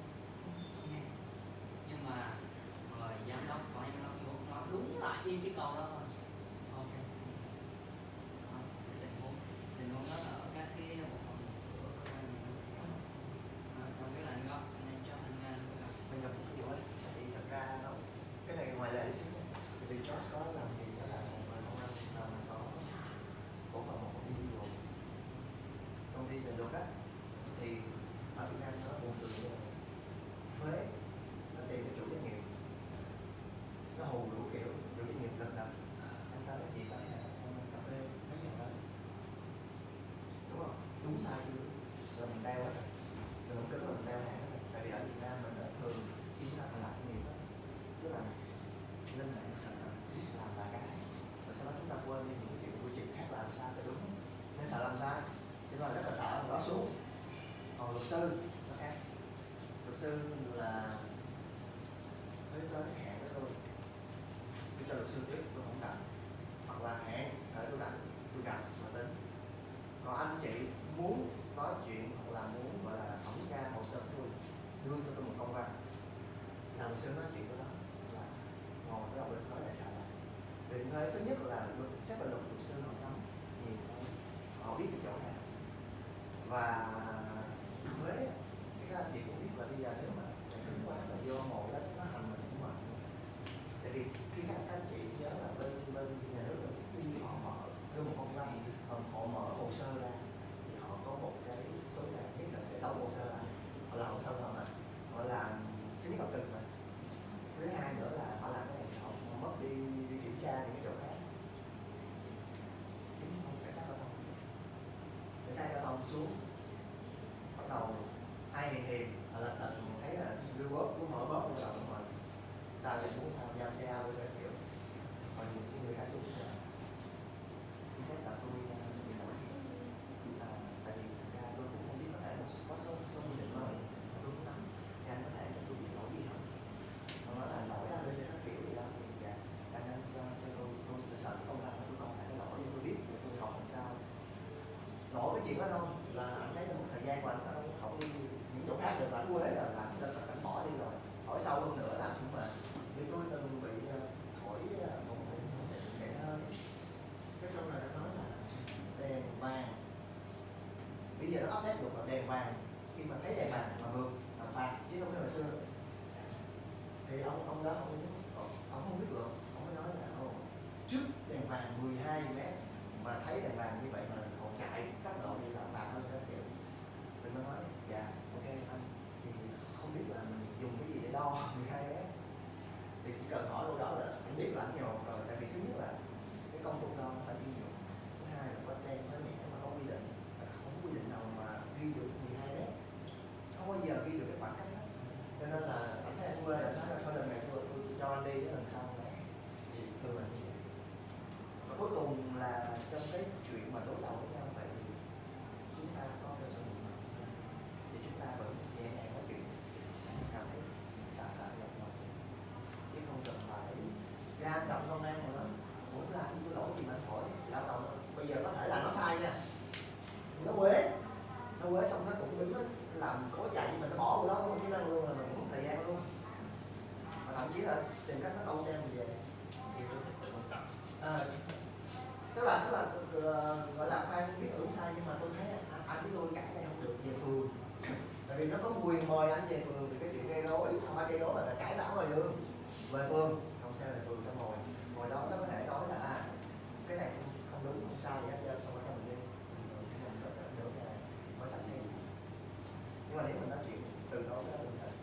nhưng mà rồi giám đốc xuống nói đúng lại y cái câu đó thôi, ok. Đó, cái tình huống đó là ở các cái bộ phận của cơ quan nhà nước. Không biết là anh góp anh em cho anh nghe Mình gặp cũng nhiều ấy, thì thật ra nó cái này ngoài lệ xíu, vì George có làm gì đó là một công ăn mình có cổ phần một công ty rồi, công ty về luật á, thì ở Việt Nam có một từ thuế nó tìm cái chủ doanh nghiệp, nó hù đủ kiểu, chủ doanh nghiệp lần lần anh tới chị tới em cà phê mấy giờ tới, đúng không? Đúng sai chưa? Rồi mình đeo hết rồi, mình không cứng rồi mình đeo hàng hết rồi. Tại vì ở Việt Nam mình đã thường khi chúng ta thành lập doanh nghiệp đó, tức là lên mạng sợ biết làm là cái, và sau đó chúng ta quên đi những cái chuyện quy trình khác làm sao cho đúng, nên sợ làm sai, nhưng mà rất là sợ mình đó xuống. Còn luật sư nó khác, luật sư là tới hẹn với tôi cho luật sư biết tôi không rảnh, hoặc là hẹn để tôi rảnh mà tính. Còn anh chị muốn nói chuyện hoặc là muốn gọi là thẩm tra hồ sơ của tôi, đưa cho tôi một công văn là luật sư nói chuyện với đó là ngồi với ông nói lại sao lại. Vì thế thứ nhất là xét là luật sư họ nắm nhiều hơn, họ biết cái chỗ nào, và thuế thì các anh chị cũng biết là bây giờ nếu mà cứng quá là vô ngồi đó nó hành mình cũng mệt. Tại vì khi các anh chị nhớ là bên nhà nước là khi họ mở đưa một công văn, họ mở hồ sơ ra thì họ có một cái số này nhất định phải đóng hồ sơ lại, họ làm hồ sơ rồi mà họ làm thứ nhất là cực mà, thứ hai nữa là họ làm cái này họ mất đi kiểm tra những cái chỗ khác. Cảnh sát giao thông xuống bắt đầu ai hiền họ là tận thấy là đưa bóp cũng mở bóp lên đầu của mình, sao thì muốn sao giam xe ao sẽ kiểu, còn nhiều khi người khác xuống là như thế là tôi bị lỗi tại vì thật ra tôi cũng không biết, có thể có số quy định mới mà tôi cũng nắm thì anh có thể cho tôi biết lỗi gì không, còn nói là lỗi ABC các kiểu gì đó thì anh nên cho tôi sẽ sợ công an mà tôi coi lại cái lỗi cho tôi biết để tôi học làm sao. Lỗi cái chuyện đó không là anh thấy một thời gian mà anh không đi những chỗ khác được, anh quê rồi là anh bỏ đi rồi, hỏi sâu hơn nữa làm cũng mệt. Vì tôi từng bị hỏi một chạy xe hơi, cái sau này nó nói là đèn vàng, bây giờ nó update được là đèn vàng, khi mà thấy đèn vàng mà vượt là phạt chứ không phải hồi xưa. Thì ông đó ông không biết được, ông mới nói là trước đèn vàng 12 mét mà thấy đèn vàng như vậy mà còn chạy tốc độ đi là phạt hơn sẽ kiểu. Mình mới nói dạ ok anh, thì không biết là mình dùng cái gì để đo 12 mét, thì chỉ cần hỏi đâu đó là anh biết là anh nhột rồi. Tại vì thứ nhất là cái công cụ đo nó phải chuyên dụng, thứ hai là có tem nó nhẹ mà có quy định, không có quy định nào mà ghi được 12 mét là trong cái chuyện mà đối đầu với nhau vậy thì chúng ta có cái sự mượn thì chúng ta vẫn nhẹ nhàng nói chuyện, cảm thấy xả nhọc nhọc, chứ không cần phải gan động công an mà nó muốn làm gì có lỗi gì mà anh hỏi lao động. Bây giờ có thể là nó sai nha, nó quế xong nó cũng đứng nó làm cố chạy mà nó bỏ vào đó không chứ năng luôn là mình cũng thời gian luôn, mà thậm chí là tìm cách nó câu xe mình về. Tức là gọi là khoan biết đúng sai, nhưng mà tôi thấy anh với tôi cãi này không được về phường, tại vì nó có quyền mời anh về phường thì cái chuyện gây rối, xong anh gây rối là cãi vã ngoài đường về phường, không sao về phường, xong ngồi đó nó có thể nói là cái này không đúng không sai gì hết, xong rồi cho mình đi nữa là mới sạch sẽ. Nhưng mà nếu mình nói chuyện từ đó sẽ được thì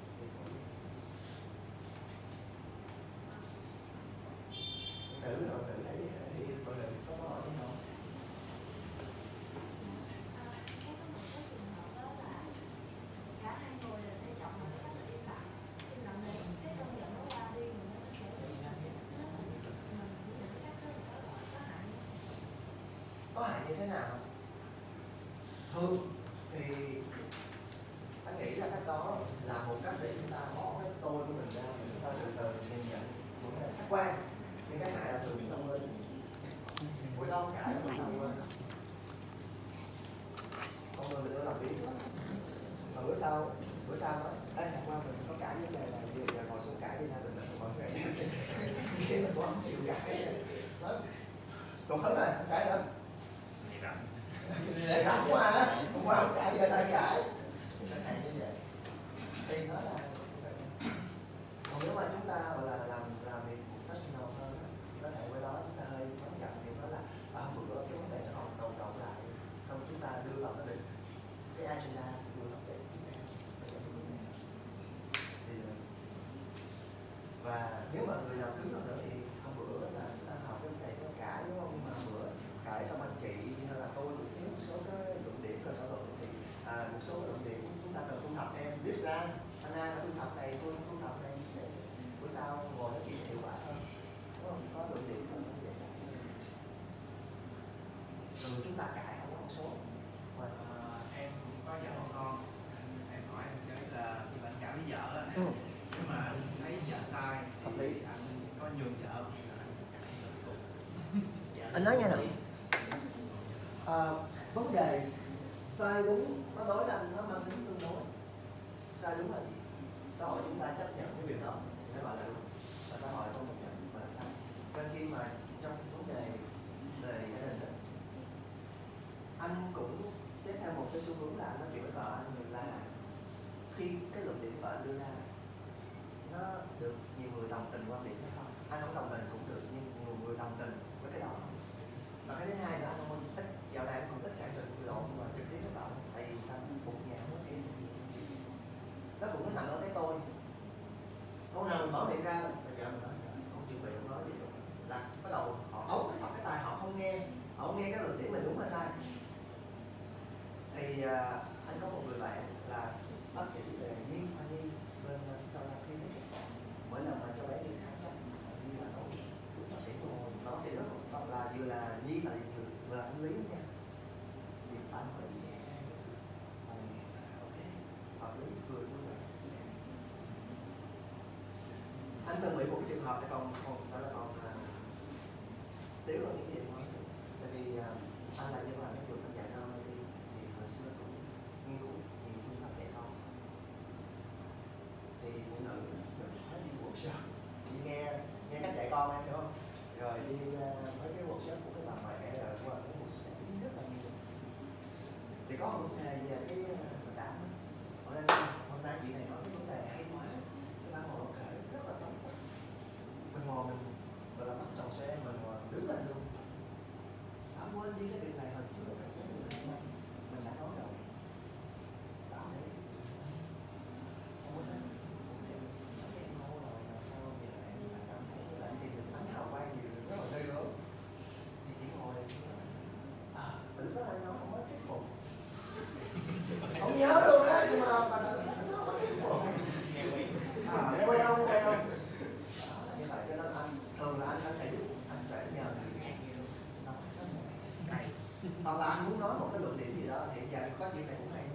thử rồi thử thấy mọi người có hỏi không. Có hại như thế nào? Thường thì anh nghĩ là cách đó là một cách để chúng ta bỏ cái tôi của mình ra, chúng ta từ từ nhìn nhận cũng là khách quan. Nhưng cái hại là thường bị tâm linh. Buổi đó cãi mà sao quên con người mình đưa làm biết, mà bữa sau nói ê hôm qua mình có cãi vấn đề này, giờ ngồi xuống cãi đi nha, đừng nói mọi người kia mình có chịu cãi nói còn hết rồi không cãi đâu rảnh quá hôm qua không cãi giờ ta cãi sẽ thành như vậy. Thì nó là còn nếu mà chúng ta gọi là làm việc professional hơn có thể qua đó chúng ta hơi nói chậm thì nó là hôm bữa cái vấn đề nó cộng lại, xong chúng ta đưa vào cái định cái agenda đưa vào cái và nếu mà người nào cứng hơn nữa thì hôm bữa là chúng ta học cái vấn đề nó cãi đúng không, nhưng mà hôm bữa cãi xong anh chị hay là tôi cũng thiếu một số cái luận điểm cơ sở luận thì một số cái luận điểm chúng ta cần thu thập thêm list ra, Anna thu thập này, tôi thu thập này để bữa sau ngồi nói chuyện hiệu quả hơn, đúng không? Có luận điểm hơn như vậy. Rồi chúng ta cãi không có một số. Em có vợ con, em hỏi anh chơi là khi bạn cãi với vợ á, nếu mà thấy vợ sai thì anh có nhường vợ không? Anh nói nghe nè, vấn đề sai đúng nó đối với anh nó mang tính tương đối. Sai đúng là gì? Xã hội chúng ta chấp nhận cái việc đó để gọi là đúng, và xã hội không chấp nhận mà là sai. Nên khi mà trong vấn đề về gia đình đó, anh cũng xét theo một cái xu hướng là anh nói chuyện với vợ anh là khi cái luận điểm vợ đưa ra nó được nhiều người đồng tình quan điểm hay không, anh không đồng tình cũng được nhưng nhiều người đồng tình với cái đó. Và cái thứ hai là anh không ít, dạo này anh cũng ít cảm tình lộ mà trực tiếp với vợ, tại vì sao một nhà không có tiền, nó cũng nằm ở cái tôi. Câu nào mình mở miệng ra là vợ mình nói không chịu bị, không nói gì được, là bắt đầu họ ống cái sọc cái tai, họ không nghe cái luận điểm mình đúng hay sai. Thì anh có một người bạn là bác sĩ về nhi khoa nhi bên cho là khi mỗi lần mà cho bé đi khám đó như là nổi bác sĩ ngồi mà bác sĩ rất là vừa là nhi và vừa là tâm lý nha, thì bạn hỏi nhẹ ok hợp lý cười vui vẻ. Anh từng bị một cái trường hợp này còn đó là còn Tiếu là những gì nói, tại vì anh là dân làm giáo dục, anh dạy ra thì hồi xưa cũng nghiên cứu nhiều phương pháp dạy con, thì phụ nữ được nói đi workshop, đi nghe cách dạy con em hiểu không, rồi đi mấy cái workshop của cái bà mẹ rồi qua cái workshop rất là nhiều. Thì có một vấn đề về cái bà xã hôm nay chị này nói cái vấn đề hay quá, cái bà ngồi kể rất là tổng quát, mình ngồi mình gọi là bắt tròn xe, mình ngồi đứng lên luôn, đã quên đi cái việc này hồi trước là cảm giác mình đã nói rồi, bảo đấy sao mới nói em lâu rồi mà sao giờ em lại cảm thấy như là em tìm được ánh hào quang gì rất là ghê gớm, thì chỉ ngồi mà lúc đó anh nói không có thuyết phục, không hoặc là anh muốn nói một cái luận điểm gì đó thì giờ có chuyện này cũng hay.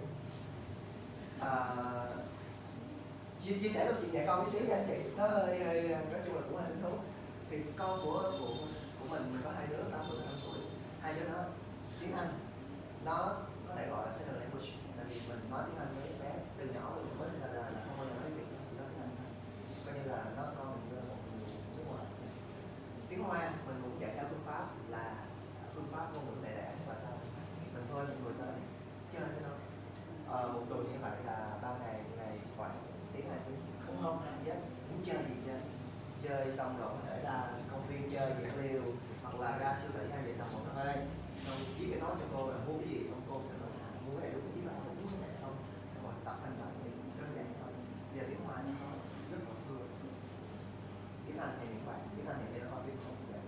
Chia sẻ được chuyện dạy con tí xíu với anh chị. Nó hơi nói chung là cũng hơi hứng thú. Thì con của mình có 2 đứa 8 tuổi 5 tuổi. 2 đứa nó tiếng Anh nó có thể gọi là second language, tại vì mình nói tiếng Anh với bé từ nhỏ rồi, mới sinh ra là không bao giờ nói Việt, chỉ nói tiếng Anh thôi. Coi như là nó con mình như là một người nước ngoài. Tiếng Hoa mình cũng dạy theo phương pháp là phương pháp ngôn ngữ mẹ đẻ, và sao mình thôi một người tới chơi với nó. Một tuần như vậy là 3 ngày khoảng tiếng Anh, không ăn gì hết, muốn chơi gì chơi xong rồi có thể ra công viên chơi dược liều, hoặc là ra siêu thị hay gì tầm một cà phê, xong viết cái nói cho cô là mua cái gì, xong cô sẽ nói mua cái này đúng với bạn đúng cái này không, xong rồi tập anh bạn thì đơn giản thôi. Giờ tiếng Hoa nó có rất là phương, tiếng Anh thì như vậy, tiếng Anh thì nó có tiếng không vậy.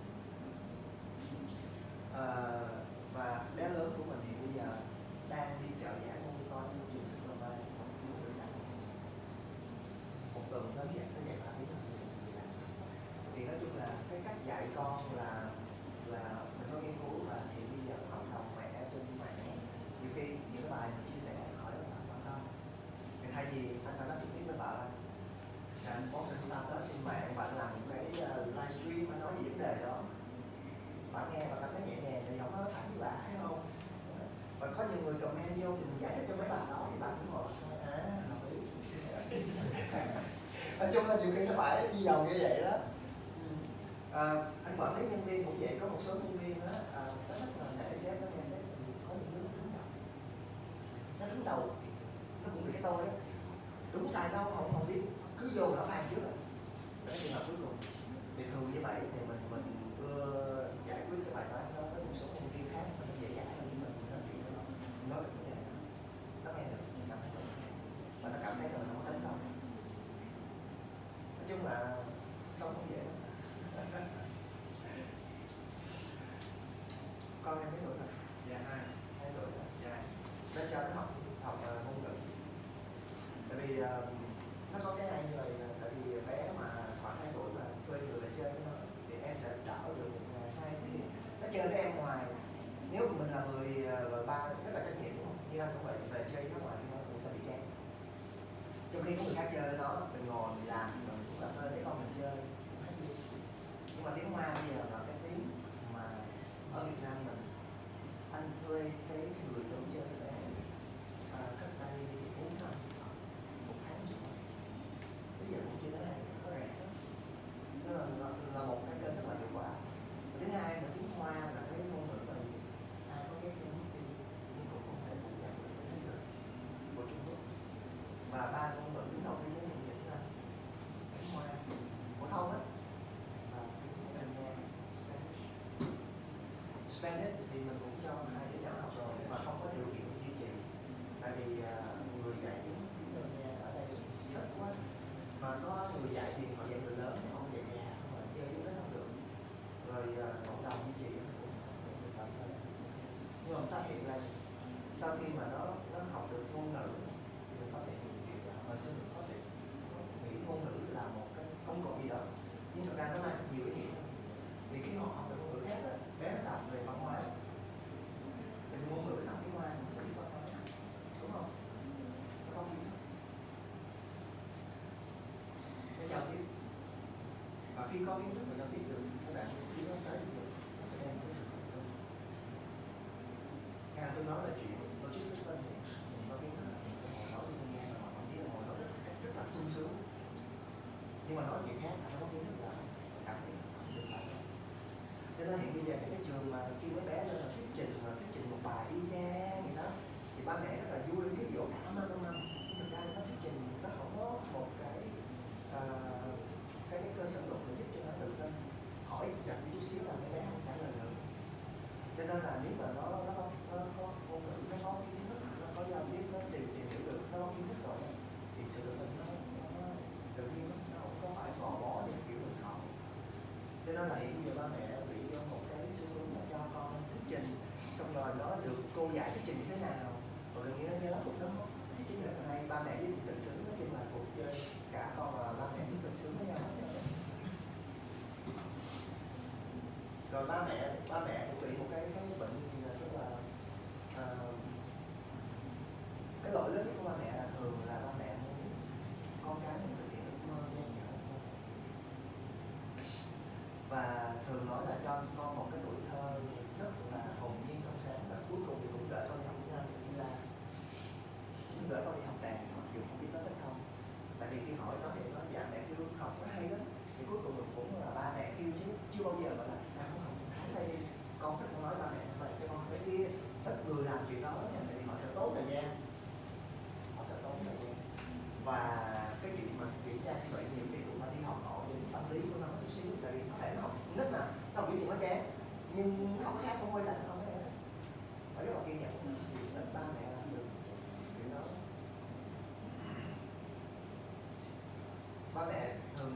Và bé lớn của mình thì bây giờ đang đi trợ giảng môn toán ở trường Superman, một tuần nó dạy 3 tiếng. Thì nói chung là cái cách dạy con là mình có nghiên cứu, và thì bây giờ cộng đồng mẹ trên mạng nhiều khi những cái bài mình chia sẻ hỏi rất là quan tâm, thì thay vì anh phải nói trực tiếp với vợ anh post lên status đó trên mạng, bạn làm một cái livestream anh nói gì vấn đề đó, bạn nghe và cảm thấy nhẹ nhàng thì không có thẳng với bạn, thấy không? Và có nhiều người comment vô thì mình giải thích cho mấy bạn đó thì bạn cũng ngồi hợp lý. Nói chung là nhiều khi nó phải đi vòng như vậy đó. Anh quản lý nhân viên cũng vậy, có một số nhân viên đó nó rất là nể sếp, nó nghe sếp, có những đứa nó đứng đầu, nó cũng bị cái tôi á, đúng sai đâu không biết, cứ vô nó phàn trước rồi. Đó trường hợp cuối cùng thì thường như vậy thì mình vừa giải quyết cái bài toán đó với một số nhân viên khác nó dễ dãi hơn, mình nói chuyện với nó, nói về vấn đề nó nghe được, mình cảm thấy được, và nó cảm thấy là nó không tấn công. Nói chung là sống không dễ. Con em mấy tuổi rồi? Dạ 2 tuổi rồi. Dạ. Nên cho nó học ngôn ngữ. Tại vì nó có cái hay như vậy, tại vì bé mà khoảng 2 tuổi mà thuê người về chơi với nó thì em sẽ đỡ được 1-2 tiếng. Nó chơi với em ngoài. Nếu mình là người vợ ba rất là trách nhiệm đúng không? Nhưng anh cũng vậy, về chơi với ngoài thì nó cũng sẽ bị chán. Trong khi có người khác chơi với nó, mình ngồi mình làm, mình cũng cà phê để con mình chơi. Nhưng mà tiếng Hoa bây giờ là cái tiếng mà ở Việt Nam mình, anh thuê cái người tổ chơi với bé cách đây 4 năm, 1 tháng chục. Bây giờ cũng chưa nói hay, có rẻ đó. Đó là một cái kênh rất là hiệu quả. Và thứ hai là tiếng Hoa là cái ngôn ngữ mà ai có ghét cũng mất đi, nhưng cũng không thể phủ nhận được cái thế lực của Trung Quốc. Và 3 ngôn ngữ đứng đầu thế giới hiện giờ tiếng Anh, tiếng Hoa, phổ thông á, và tiếng Tây Ban Nha, Spanish. Spanish thì mình cũng cho 2 đứa nhỏ học rồi, mà không có điều kiện duy trì. Tại vì người dạy tiếng Tây Ban Nha ở đây ít quá, mà có người dạy thì họ dạy người lớn, họ không dạy già, mà chơi lúc đó không được. Rồi cộng đồng duy trì nó cũng không được tập thôi. Nhưng mà phát hiện là sau khi mà nó học được ngôn ngữ thì mình phát hiện việc là hồi xưa mình có thể nghĩ ngôn ngữ là một cái công cụ gì đó, nhưng thực ra nó mang nhiều ý nghĩa. Thì khi họ học được ngôn ngữ khác đó, bé nó sọc về văn hóa, thì ngôn ngữ học tiếng Hoa nó sẽ biết văn hóa, đúng không? Nó có kiến thức, nó giao tiếp, và khi có kiến thức và giao tiếp được, các bạn khi nó tới được nó sẽ đem tới sự thành công. Nghe tôi nói là chuyện logistics bên mình có kiến thức thì sẽ ngồi nói cho tôi nghe, mà thậm chí là ngồi nói rất là sung sướng. Nhưng mà nói chuyện khác anh không có kiến thức là cảm thấy không được lại. Cho nên hiện bây giờ cái trường mà khi mấy bé lên là thuyết trình một bài y chang vậy đó, thì ba mẹ rất là vui lên dưới dỗ cảm ơn. Nhưng thực ra nó thuyết trình nó không có một cái cơ sở luận để giúp cho nó tự tin. Hỏi giật đi chút xíu là mấy bé không trả lời được. Cho nên là nếu mà nó có ngôn ngữ, nó có kiến thức, nó có giao tiếp, nó tìm hiểu được, nó có kiến thức rồi thì sự tự tin nó tự nhiên nó không có phải gò bó để kiểu mình học. Cho nên là hiện bây giờ ba mẹ bị vô một cái xu hướng là cho con thuyết trình, xong rồi nó được cô dạy thuyết trình như thế nào, rồi đừng nghĩ nó nhớ lúc đó thuyết trình rất là hay. Ba mẹ với tự xứng, nói chung là cuộc chơi cả con và ba mẹ với tự xứng với nhau. Rồi ba mẹ cũng bị một cái bệnh gì là tức là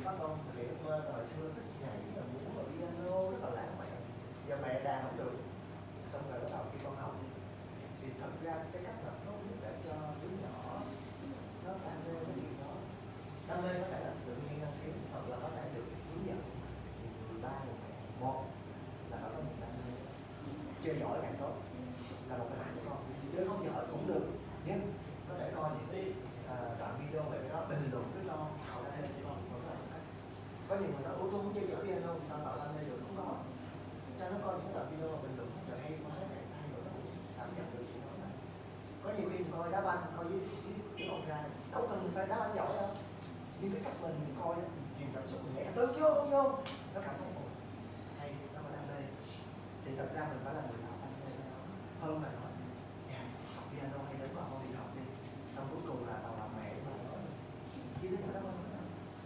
bắt con thực hiện ước mơ. Hồi xưa thích nhảy là muốn ở piano rất là lãng mạn, giờ mẹ đàn không được, xong rồi bắt đầu khi con học đi thì thật ra cái cách mà tốt nhất để cho đứa nhỏ nó đam mê cái điều đó, đam mê có thể là tự nhiên năng khiếu hoặc là có thể được hướng dẫn thì người ba người mẹ. Một là phải có niềm đam mê, chơi giỏi càng tốt là một cái hạnh cho con, chơi không giỏi cũng được, nhưng có thể coi những cái đoạn video về cái đó, bình luận cái lo tạo ra đây cho con vẫn là một cách. Có nhiều người nói tôi không chơi giỏi piano sao tạo đam mê được, không có, cho nó coi những đoạn video bình luận nó trời hay quá chạy tay rồi nó cũng cảm nhận được chuyện đó. Có nhiều khi mình coi đá banh, coi với con trai đâu cần phải đá banh giỏi đâu, nhưng cái cách mình coi truyền cảm xúc mình nhảy tới vô nó cảm thấy ồ hay, nó có đam mê. Thì thật ra mình phải là người tạo đam mê cho nó hơn là nói dạ học piano hay đến con đi học đi, xong cuối cùng là tao làm mẹ mà nói chứ đứa nhỏ đó con không.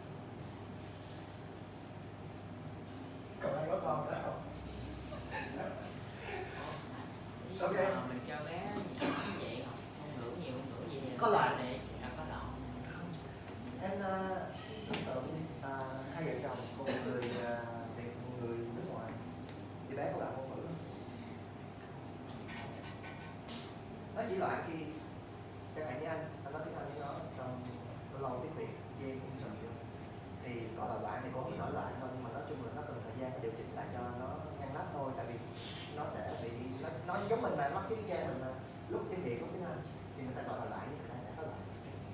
Cậu ai có con nữa không? Ok. Mình cho bé nhỏ như vậy học ngôn ngữ nhiều ngôn ngữ gì thì Có loại để có loại. Em tưởng tượng đi, hai vợ chồng một người Việt, một người nước ngoài thì bé có làm ngôn ngữ không? Nó chỉ loại khi chẳng hạn như anh nói tiếng Anh với nó xong lâu lâu tiếng Việt dê cũng sầm vô thì gọi là loại thì có mình nói lại thôi, nhưng mà nói chung là nó cần thời gian để điều chỉnh lại cho nó ngăn nắp thôi, tại vì nó sẽ bị nó giống mình mà nó mắc cái trang mình mà lúc tiếng Việt lúc tiếng Anh thì người ta gọi là lại với thật ra đã có lại.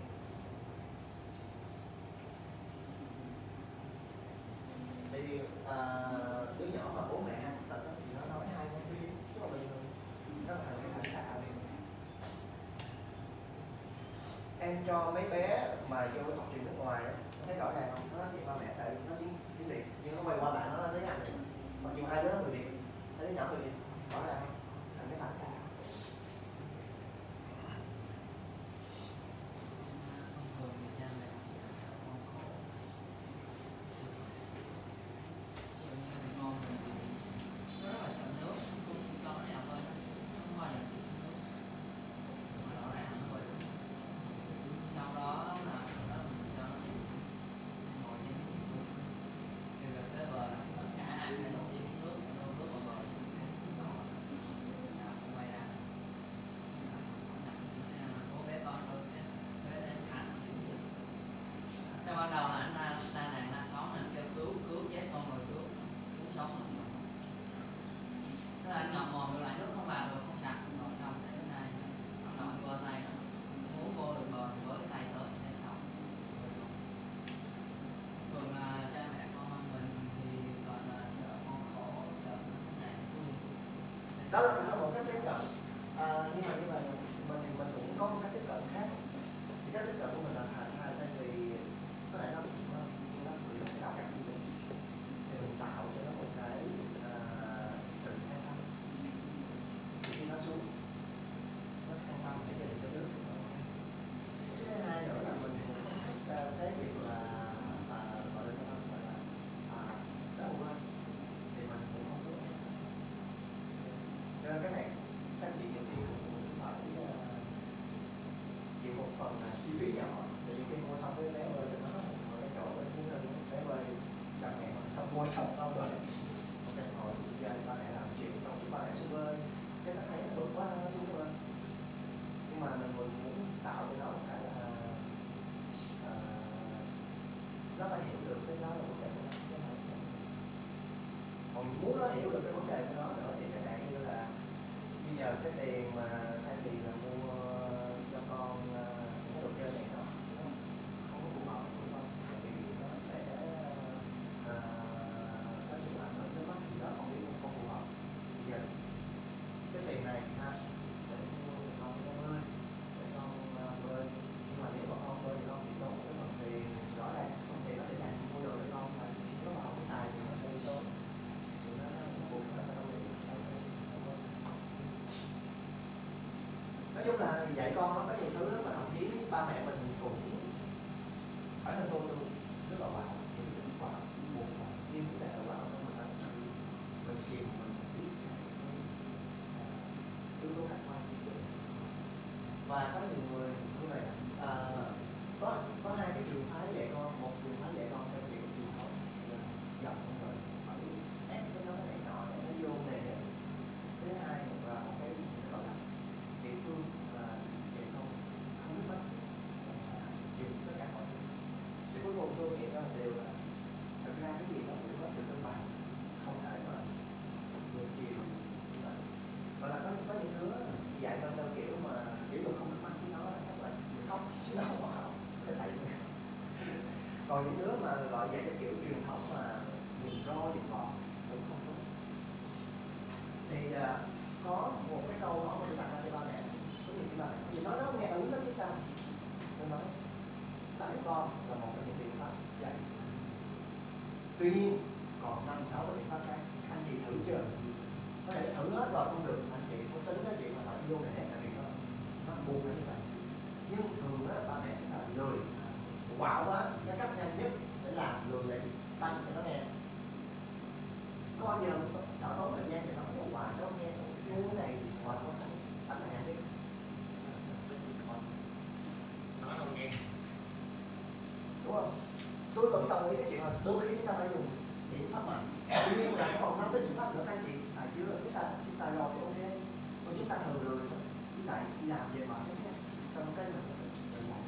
Thì đứa nhỏ mà bố mẹ ăn tật thì nó nói hai ngôn ngữ chứ mà bình thường nó là cái phản xạ. Em cho mấy bé mà vô học trường nước ngoài á, thấy rõ ràng không? Nó nói chuyện ba mẹ tại nó tiếng Việt nhưng nó quay qua bạn nó nói tiếng Anh, mặc dù hai đứa nó người Việt, hai đứa nhỏ người Việt, rõ ràng không? Thành cái phản xạ. Thường thì cha mẹ sợ con khổ. Ví dụ như thằng con mình thì nó rất là sợ nước, cũng cho nó nào thôi, không bao giờ chịu nước. Mà rõ ràng nó vậy. Sau đó là mình cho nó đi ngồi trên nước, thì gần tới bờ là tất cả ai phải đổ xuống nước, đổ nước vào bờ, đó nào cũng quay ra. Bố bé con tôi bé đến thả nó xuống nước. Thế ban đầu là anh ra tai nạn ra xóm, anh kêu cứu chết con rồi cứu sống rồi. Thế là anh ngậm mồm lại nước không vào được, không sạch, rồi xong tới đến đây bắt đầu anh vơ tay nó muốn vô được bờ thì với tay tới để xong. Thường là cha mẹ con mình thì gọi là sợ con khổ, sợ cái này thương. Đó là một cách tiếp cận, nhưng mà như vậy mình thì mình cũng có một cách tiếp cận khác. Thì cách tiếp cận của mình là thay vì có thể nó cũng nó gửi cái đạo cảm của mình thì mình tạo cho nó một cái sự an tâm. Thì khi nó xuống nó an tâm để về cho nước. Cái thứ hai nữa là mình cũng cái việc là gọi là sao gọi là đau quên thì mình cũng không có. Cho nên cái này các chị nhiều khi cũng phải chịu một phần là chi phí nhỏ, tại vì khi mua xong cái vé bơi thì nó có một cái chỗ bên phía bên vé bơi đặt hẹn xong mua xong đâu rồi một cái hồi giờ ba mẹ làm chuyện xong cái ba mẹ xuống bơi cái nó thấy nó bực quá nó xuống bơi, nhưng mà mình muốn tạo cho nó một cái là nó phải hiểu được cái đó là vấn đề của nó, còn muốn nó hiểu được cái vấn đề của nó nữa thì chẳng hạn như là bây giờ cái tiền mà thay vì là mua cho con những cái đồ chơi này nó không có phù hợp với con, tại vì nó sẽ có những ảnh hưởng tới mắt gì đó con biết không phù hợp. Bây giờ cái tiền này ha để mua cho con bơi, để con bơi, nhưng mà nếu mà con bơi thì con bị tốn cái phần tiền rõ ràng, phần tiền nó để dành mua đồ cho con mà nếu mà không có xài thì nó sẽ bị tốn. Nói chung là dạy con nó có nhiều thứ lắm mà thậm chí ba mẹ mình cũng bản thân tôi rất là vào những cái kết quả buồn mà nhưng cũng để vào xong mình kìm mình biết yếu tố khách quan. Và có nhiều người như vậy có hai cái trường phái dạy con, một trường phái dạy con theo kiểu Còn những đứa mà gọi dạy theo kiểu truyền thống mà dùng roi điện bọt cũng không tốt. Thì có một cái câu hỏi mà tôi đặt ra cho ba mẹ, có nhiều khi ba mẹ thì nói nó không nghe đúng đó chứ sao. Tôi nói đánh con là một trong những biện pháp dạy. Tuy nhiên còn 5-6 cái biện pháp khác, anh chị thử chưa? Có thể thử hết rồi không được, anh chị có tính cái chuyện mà phải vô để tại vì nó buồn như vậy. Nhưng thường á ba mẹ là lười quạo quá, cái cách nhanh nhất để làm lười để tăng cho nó nghe. Có bao giờ sợ tốn thời gian thì nó không hoài, nó nghe xong ngu cái này mệt quá, đánh là nhanh nhất. Nói không nghe. Đúng không? Tôi vẫn đồng ý cái chuyện là đôi khi chúng ta phải dùng biện pháp mạnh. Tuy nhiên là còn 5 cái biện pháp nữa các anh chị xài chưa? Cái xài rồi thì ok. Còn chúng ta thường lười thôi. Đi lại đi làm về mệt hết. Xong cái mình lại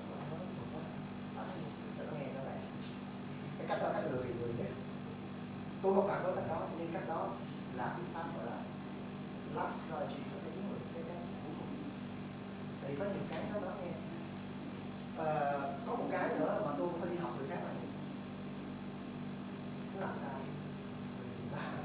để nó nghe nó lại. Cái cách đó cách lười nhất. Tôi không phản đối cách đó, nhưng cách đó là biện pháp gọi là last strategy, cái cuối cùng. Thì có nhiều cái nó nghe. Có một cái nữa mà tôi cũng phải đi học người khác này. Nó làm sao? Làm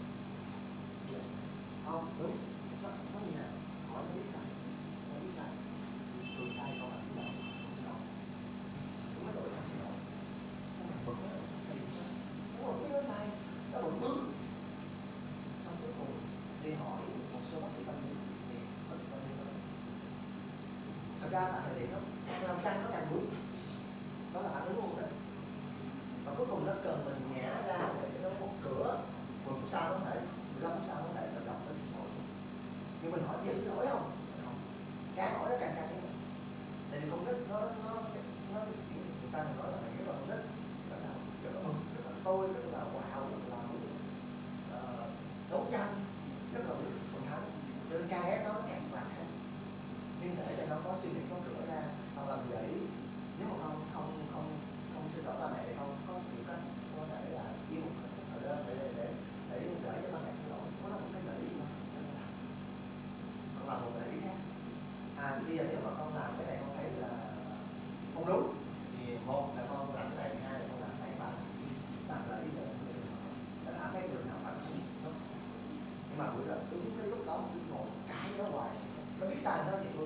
không đúng, nó như nào? Hỏi nó biết sai, nó biết sai. Tôi sai con là xin lỗi, không xin lỗi. Đúng cái tội không xin lỗi. Sao mà bực nó sao kỳ quá? Nó biết nó sai, nó bực bước. Xong cuối cùng đi hỏi một số bác sĩ tâm lý thì có sao đi đó. Thật ra tại thời điểm đó càng làm căng nó càng bước. Đó là phản ứng luôn đấy. Và cuối cùng nó cần mình nhả ra để nó một cửa 10 phút sau có thể, 15 phút sau có thể tự động nó xin lỗi. Nhưng mình hỏi giờ xin lỗi không? Không. Càng hỏi nó càng căng hơn. Tại vì con nít nó người ta nói là này, cái con nít là sao? Rất là mừng, rất là tôi, rất là wow, rất là đấu tranh, rất là phần thắng. Cho nên càng ép nó càng vặt hơn. Nhưng để cho nó có suy nghĩ, có cửa ra, hoặc là mình gửi, nếu mà không xin lỗi ba mẹ thì không có nhiều cách, có thể là ghi một thời đơn để gửi cho ba mẹ xin lỗi, có một cái gợi ý mà nó sẽ làm, còn làm một gợi ý khác. Bây giờ nếu mà con làm cái này con thấy là không đúng thì một là con làm cái này, hai là con làm cái này, ba làm gợi ý rồi để thả cái trường nào phản ứng nó sẽ. Nhưng mà buổi đó đúng cái lúc đó mình ngồi cãi nó hoài, nó biết sai nó thì tôi.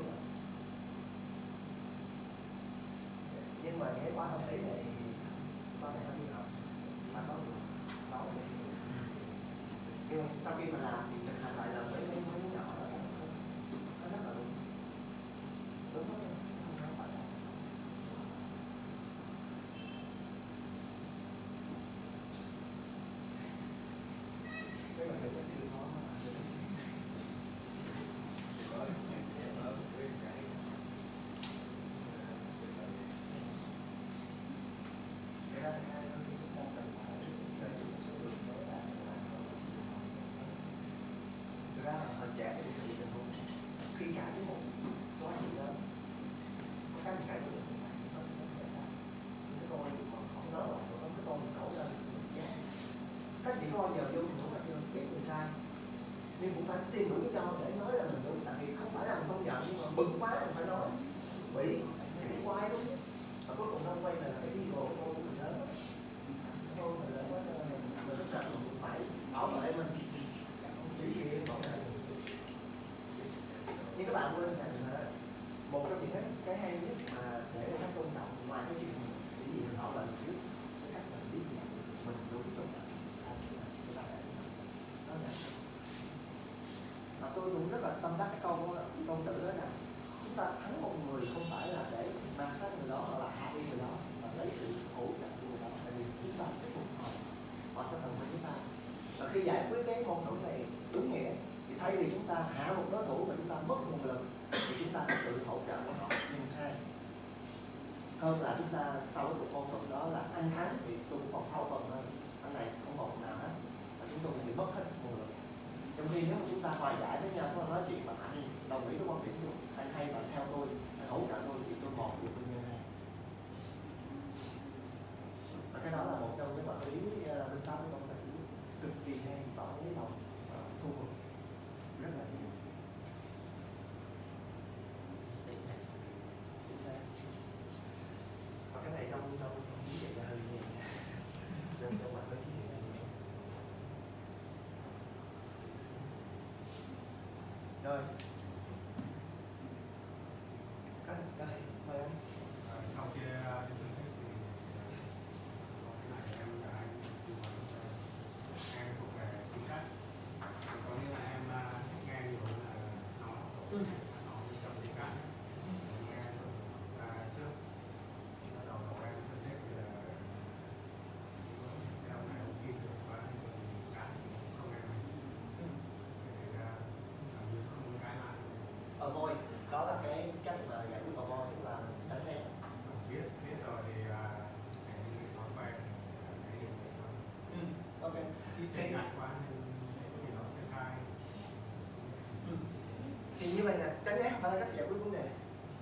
Nhưng mà cái quả tâm lý này con này nó đi học mà có được nói về. Nhưng mà sau khi mà làm thì thực hành lại lần với mấy đứa nhỏ đó nó rất là đúng. Đúng đó, không phải đâu. Cái này chắc chưa có trẻ thì tình huống khi cãi với một số anh chị lớn có cái mình cãi với được nó sẽ sao những cái tôi mà không nói rồi có cái tôi mình khẩu lên các chị có bao giờ vô tình huống là chưa biết mình sai nhưng cũng phải tìm đủ lý do để nói là mình đúng, tại vì không phải là mình không nhận nhưng mà bực quá mình phải nói bị quay đúng nhất và cuối cùng nó quay là cái ego của tôi mình lớn tôi mình lớn quá cho nên mình rất cần phải bảo vệ mình sĩ diện bảo vệ. Nhưng các bạn quên rằng là một trong những cái hay nhất mà để các tôn trọng ngoài cái chuyện sĩ diện họ là trước cái cách mình biết gì mình đúng tôn trọng sao các bạn đó là và tôi cũng rất là tâm đắc cái câu của Tôn Tử đó là chúng ta thắng một người không phải là để ma sát người đó hoặc là hạ đi người đó mà lấy sự hỗ trợ của người đó, tại vì chúng ta thuyết phục họ sẽ thành với chúng ta. Và khi giải quyết cái mâu thuẫn này đúng nghĩa thì thay vì chúng ta hạ một đối thủ và chúng ta mất nguồn lực thì chúng ta có sự hỗ trợ của họ nhưng hai hơn là chúng ta sau cái cuộc mâu thuẫn đó là anh thắng thì tôi cũng còn 6 phần hơn, anh này không còn phần nào hết và chúng tôi cũng bị mất hết nguồn lực. Trong khi nếu mà chúng ta hòa giải với nhau, nói chuyện mà anh đồng ý với quan điểm của anh hay và theo tôi, anh hỗ trợ tôi thì tôi một thì tôi nhân hai. Và cái đó là một trong những quản lý bên pháp của tôi cực kỳ hay và lấy lòng thu phục rất là nhiều. Chính xác. Và cái này trong Rồi. Anh, rồi, mời anh. Sau khi đi phân tích thì cái này em là anh tư vấn cho em thuộc về tính cách. Có nghĩa là em thích nghe nhiều là nói trong tính cách. Nghe ra trước bắt đầu em phân tích thì là cái ông này ông kia được quá cái không nghe mình để ra làm như không có cái lại. Avoid, đó là cái cách mà giải quyết avoid, tức là tránh né. Biết rồi thì em thói quen cái điều này thôi. Ok. Khi chạy ngại quá nên thì nó sẽ sai. Thì như vậy nè, tránh né không phải là cách giải quyết vấn đề.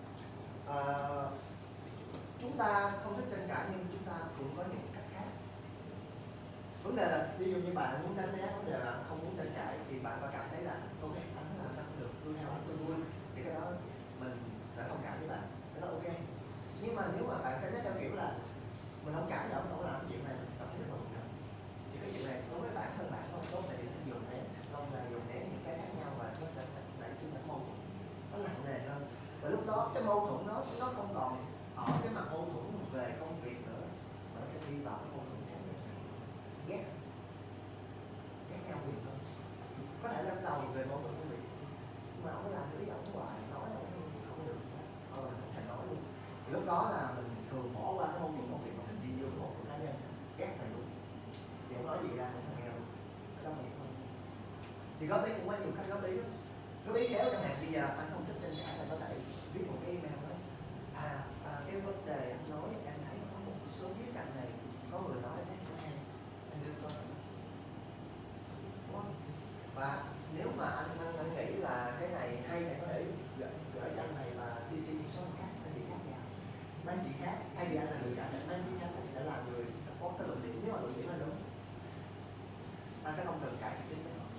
Chúng ta không thích tranh cãi nhưng chúng ta cũng có những cách khác. Vấn đề là ví dụ như bạn muốn tránh né vấn đề là không muốn tranh cãi thì bạn phải cảm thấy là ok, anh làm sao cũng được, tôi theo anh tôi vui, thì cái đó mình sẽ thông cảm với bạn, cái đó ok. Nhưng mà nếu mà bạn tránh né theo kiểu là mình không cãi lắm, không làm cái chuyện này mình cảm thấy rất là buồn nữa, thì cái chuyện này đối với bản thân bạn không tốt, tại vì nó sẽ dồn nén, lâu ngày dồn nén những cái khác nhau và nó sẽ nảy sinh ra mâu thuẫn, nó nặng nề hơn. Và lúc đó cái mâu thuẫn nó không còn ở cái mặt mâu thuẫn về công việc nữa, mà nó sẽ đi vào cái mâu thuẫn khác nữa, ghét nhau nhiều hơn. Có thể lần đầu về mâu thuẫn công việc mà ông ấy làm thì ví dụ ông hoài nói không được, hoặc là không thể nói luôn. Thì lúc đó là mình thường bỏ qua cái mâu thuẫn công việc mà mình đi vô cái mâu thuẫn cá nhân, ghét này luôn. Thì ông nói gì ra cũng thằng nghe luôn, cái đó mà hiểu không? Thì góp ý cũng có nhiều cách góp ý lắm. Góp ý khéo chẳng hạn bây giờ anh không thích tranh cãi là có thể viết một cái email nói cái vấn đề anh nói em thấy có một số khía cạnh này có người nói thấy không hay, anh đưa cho anh. Đúng không? Và nếu mà anh nghĩ là cái này hay thì có thể gửi cho anh này và CC một số anh khác, anh chị khác vào. Mấy anh chị khác, thay vì anh là người trả lời, mấy anh chị khác cũng sẽ là người support cái luận điểm, nếu mà luận điểm là đúng. Anh sẽ không cần cãi trực tiếp với họ.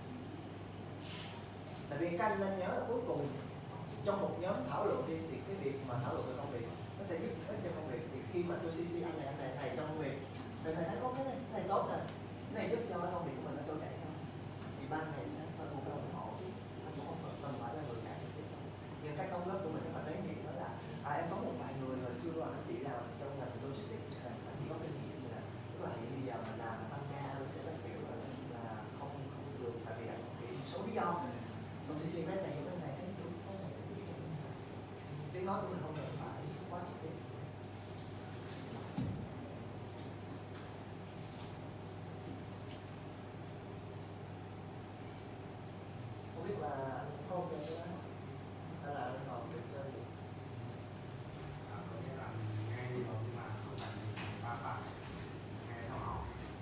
Tại vì các anh nên nhớ là cuối cùng trong một nhóm thảo luận thì cái việc mà thảo luận về công việc nó sẽ giúp ích cho công việc. Thì khi mà tôi CC anh này trong công việc, thì thầy thấy có cái này tốt nè, cái này giúp cho công việc của mình nó trôi chảy hơn, thì ban này sẽ phải một cái ủng hộ chứ anh cũng không cần phải là người cãi trực tiếp. Nhưng các công lớp của mình nó tế nhị đó là em có một vài người hồi xưa anh chị làm trong ngành logistics, anh chị có kinh nghiệm như là tức là hiện bây giờ mình làm tăng ca sẽ rất kiểu là không được, tại vì một số lý do. Xong CC mấy này thấy tôi có này sẽ biết tiếng nói của mình không cần phải quá trực tiếp. Không biết là anh có ok cái đó hay là anh còn được sơ gì? Có nghĩa là mình nghe nhiều nhưng mà không phải mình ba phải nghe theo họ.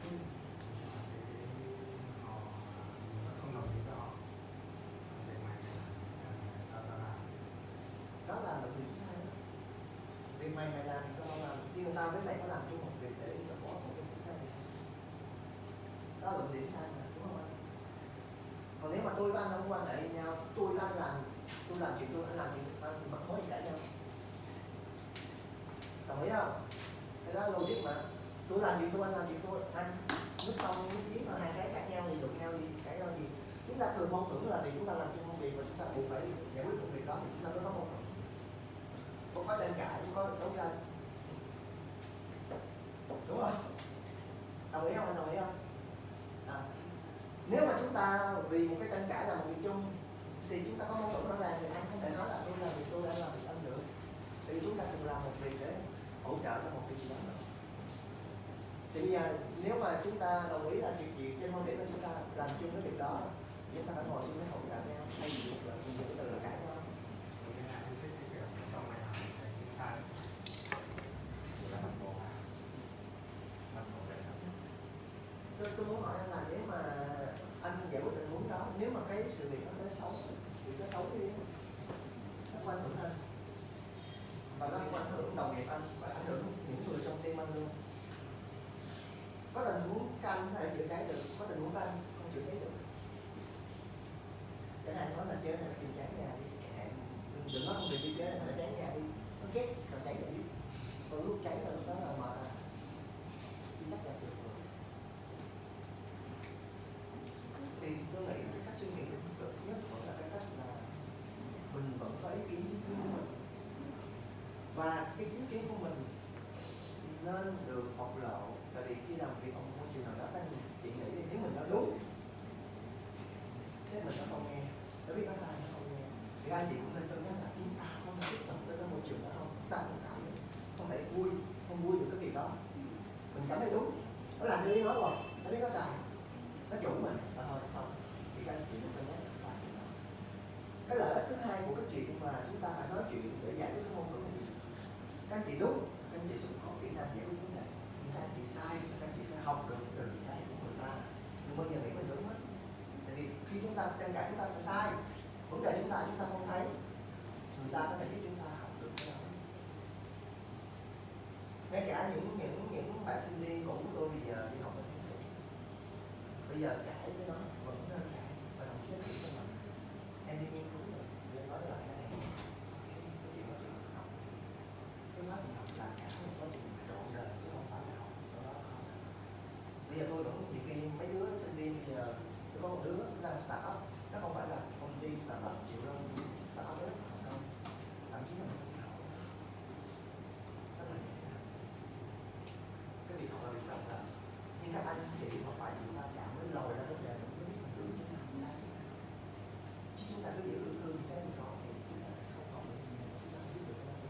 Họ không đồng ý với họ. Để mày ta làm. Đó là việc sai đó. Việc mày làm thì tao làm, nhưng tao với mày có làm chung một việc để support một cái thứ khác gì. Đó là điểm sai mà, đúng không anh? Còn nếu mà tôi với anh không quan hệ nhau, tôi với anh làm chuyện tôi, anh làm chuyện anh thì mất mối gì cãi nhau. Đồng ý không? Cái đó logic mà. Tôi làm chuyện tôi, anh làm chuyện tôi, anh nước sông nước giếng mà hai cái khác nhau thì đụng nhau gì, cãi nhau gì. Chúng ta thường mâu thuẫn là vì chúng ta làm chung công việc và chúng ta buộc phải giải quyết công việc đó thì chúng ta mới có mâu thuẫn. Không có tranh cãi, không có đấu tranh. Đúng không? Đồng ý không? Anh đồng ý không? Nếu mà chúng ta vì một cái tranh cãi là một việc chung thì chúng ta có mâu thuẫn rõ ràng thì anh không thể nói là tôi làm việc tôi, anh làm việc anh được. Thì chúng ta cùng làm một việc để hỗ trợ cho một việc gì đó nữa. Thì bây giờ nếu mà chúng ta đồng ý là chuyện trên quan điểm là chúng ta làm chung cái việc đó, chúng ta phải ngồi xuống để hỗ trợ nhau, thay vì một lời dùng từ là cãi nhau. Tôi muốn hỏi anh là nếu mà anh giải quyết tình huống đó, nếu mà cái sự việc nó tới xấu đi, nó có ảnh hưởng anh và nó có ảnh hưởng đồng nghiệp anh và ảnh hưởng những người trong team anh luôn. Có tình huống các anh có thể chữa cháy được, có tình huống các anh không chữa cháy được. Chẳng hạn nói là chơi này tìm cháy nhà đi, chẳng hạn đừng nói không được đi chơi này phải cháy nhà đi, nó ghét cầm cháy là biết. Còn lúc cháy là lúc đó là mệt à, đi chắc là được rồi. Thì tôi nghĩ cái cách suy nghĩ tích cực nhất vẫn là cái cách không nghe, nó biết nó sai nó không nghe. Thì anh chị cũng nên cân nhắc là chúng ta không tiếp tục tới cái môi trường đó không, chúng ta không cảm thấy, không thể không vui được cái việc đó. Mình cảm thấy đúng, nó làm theo ý nói rồi, nó biết nó sai, nó chuẩn mình và thôi xong. Thì các anh chị nên cân nhắc là chuyện đó. Cái lợi ích thứ hai của cái chuyện mà chúng ta phải nói chuyện để giải quyết cái mâu thuẫn này, các anh chị đúng, các anh chị sẽ có kỹ năng giải quyết vấn đề, nhưng các anh chị sai, các anh chị sẽ học được từ cái của người ta, nhưng bây giờ nghĩ mình đúng hết. Tại vì khi chúng ta tranh cãi chúng ta sẽ sai, vấn đề chúng ta không thấy, người ta có thể giúp chúng ta học được cái đó. Ngay cả những bạn sinh viên cũ của tôi bây giờ đi học lên tiến sĩ, bây giờ cãi với nó vẫn nên cãi và đồng chí nói cho mình em đi nghiên cứu rồi, em nói lại cái này cái chuyện đó chuyện học, cái quá trình học là cả một quá trình trọn đời chứ không phải là học đó. Bây giờ tôi vẫn nhiều khi mấy đứa sinh viên bây giờ tôi có một đứa đang start up, nó không phải là công ty start up chịu đâu, start up rất là thành công, thậm chí là một cái học đó là như thế nào. Cái việc học là việc rộng rãi, nhưng các anh chị mà phải chịu va chạm mới lòi ra vấn đề mình mới biết mình tưởng như thế nào sai thế nào. Chứ chúng ta cứ giữ hư thì cái mình có thì chúng ta sẽ không còn được gì, chúng ta không biết được cái đó.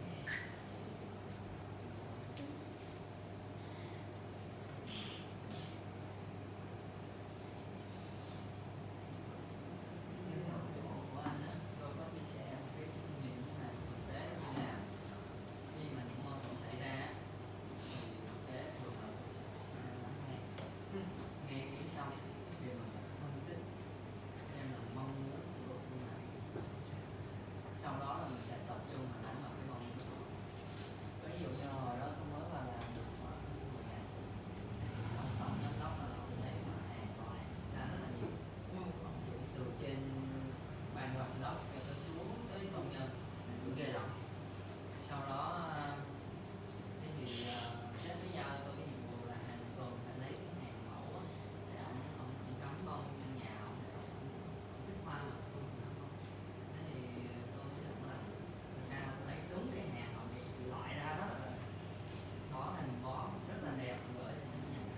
Như cái chỗ của anh á, tôi có chia sẻ một cái kinh nghiệm là thực tế là khi mà những mâu thuẫn xảy ra thì thực tế thường là lắng nghe tiếng xong thì mình phân tích xem là mong muốn của đối phương là sau đó là mình sẽ tập trung và đánh vào cái mong muốn của họ. Ví dụ như hồi đó tôi mới vào làm được khoảng 10 ngày thì trong tổng giám đốc là họ để mà hàng gọi ra rất là nhiều, họ chửi từ trên ban giám đốc cho tới xuống tới công nhân, cũng ghê lắm. Sau đó thế thì sếp mới giao tôi cái nhiệm vụ là hàng tuần phải lấy cái hàng mẫu á, để ông cắm bông trong nhà ông để ông thích hoa mà không nở không. Thế thì tôi mới được là thực ra là tôi lấy đúng cái hàng họ bị loại ra đó là bó thành bó rất là đẹp gửi lên đến nhà.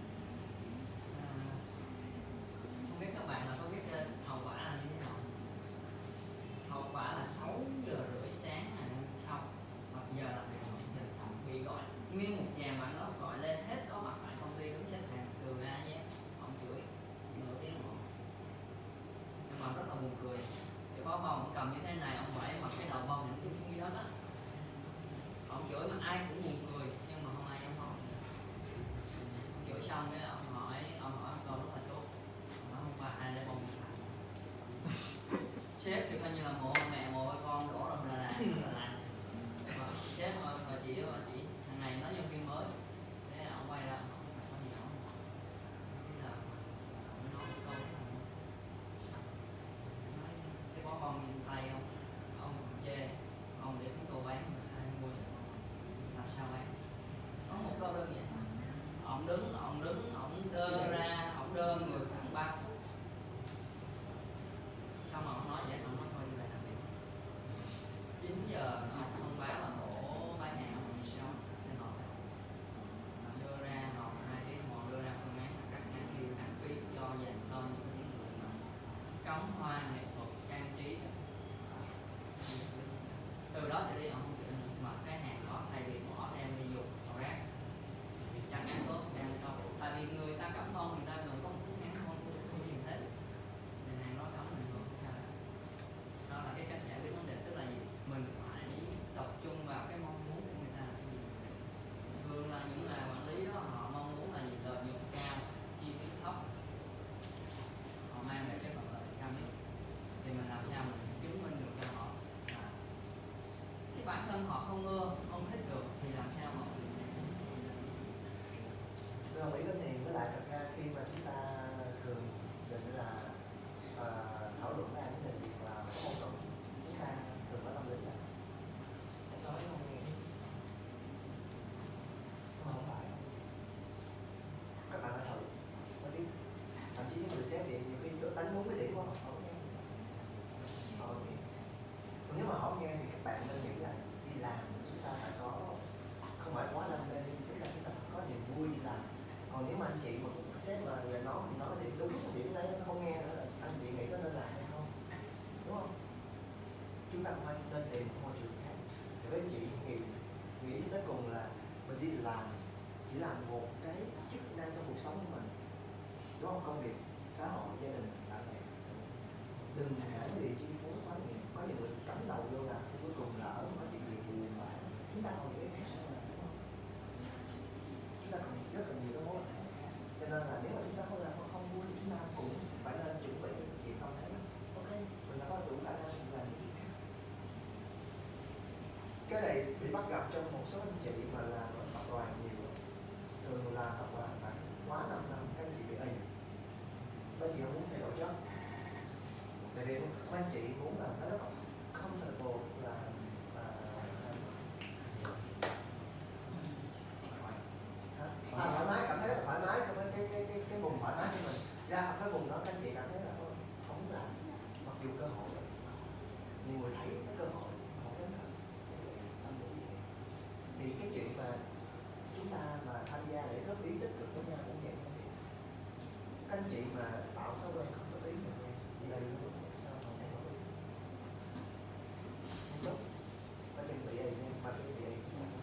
Không biết các bạn là có biết hậu quả là như thế nào? Hậu quả là 6:30 sáng ngày hôm sau, hoặc giờ là bị gọi nguyên một dàn bạn đó gọi lên hết có mặt tại công ty đứng xếp hàng từ A đến Z, ông chửi nửa tiếng đồng hồ. Nhưng mà rất là buồn cười, cái bó bông ông cầm như thế này, ông vẫy mặt cái đầu bông nó chung chung dưới đất á, ông chửi mà ai cũng buồn cười nhưng mà không ai dám hỏi. Ông chửi xong cái ông hỏi câu rất là tốt, ông nói hôm qua ai lấy bông lại. Sếp thì coi như là mồ mẹ mồ con đổ lên là làm sếp và chị thằng này nói nhân viên mới, thế ông quay ra hỏi mày có gì không, thế là ông nói một câu nói cái bó bông trên tay ông chê ông để chúng tôi bán ai mua được làm sao bán. Có một câu đơn giản, ông đứng ông đơ người khoảng 3 phút, xong mà ông nói vậy, ông nói thôi đi về làm việc. 9 giờ ông thông báo là tổ bán hàng ông sao để họp, đưa ra họp 2 tiếng họ đưa ra phương án là cắt ngắn điều hàng phí cho dành cho những cái người mà cắm hoa nghệ thuật trang trí. Từ đó trở đi ông không chịu mà cái hàng đó thay vì bỏ đem đi dùng vào rác thì chẳng ăn tốt đem cho, tại vì người ta cắm bông người ta còn có một phút ngắn thôi không gì thế thì hàng đó sống mình luôn. Đó là cái cách giải quyết vấn đề, tức là gì? Mình phải tập trung vào cái mong muốn của người ta là cái gì. Thường là những người quản lý đó họ mong muốn là gì? Lợi nhuận cao, chi phí thấp, họ mang về cái phần lợi cao nhất. Thì mình làm sao mình chứng minh được cho họ là cái bản thân ta nên tìm một môi trường khác. Để với chị nghĩ tới cùng là mình đi làm chỉ là một cái chức năng trong cuộc sống của mình, đúng không? Công việc, xã hội, gia đình, bạn bè, đừng để người chi phối quá nhiều. Có những người cắm đầu vô làm xong cuối cùng lỡ có chuyện gì buồn bã, chúng ta còn những cái khác sẽ làm, đúng không? Chúng ta còn rất là nhiều cái mối quan hệ khác, cho nên là nếu mà chúng ta không vui, chúng ta cũng phải nên chuẩn bị những chuyện không thể lắm. Ok, mình đã có đủ khả năng làm những chuyện khác. Cái này thì bắt gặp trong một số anh chị mà làm ở tập đoàn nhiều, thường làm tập đoàn phải quá 5 năm các anh chị bị ì, bên chị không muốn thay đổi job. Tại vì các anh chị muốn là nó rất là comfortable, là thoải mái, cảm thấy rất thoải mái, cảm thấy cái vùng thoải mái của mình ra khỏi cái vùng đó các anh chị cảm thấy là không muốn làm, mặc dù cơ hội nhiều người thấy cái cơ hội không dám làm. Thì cái chuyện mà chúng ta mà tham gia để góp ý tích cực với nhau cũng vậy thôi. Các anh chị mà tạo thói quen không góp ý mà nha, đi đây nó đúng sao mà thay đổi không tốt. Có chuẩn bị gì nha, mà chuẩn bị gì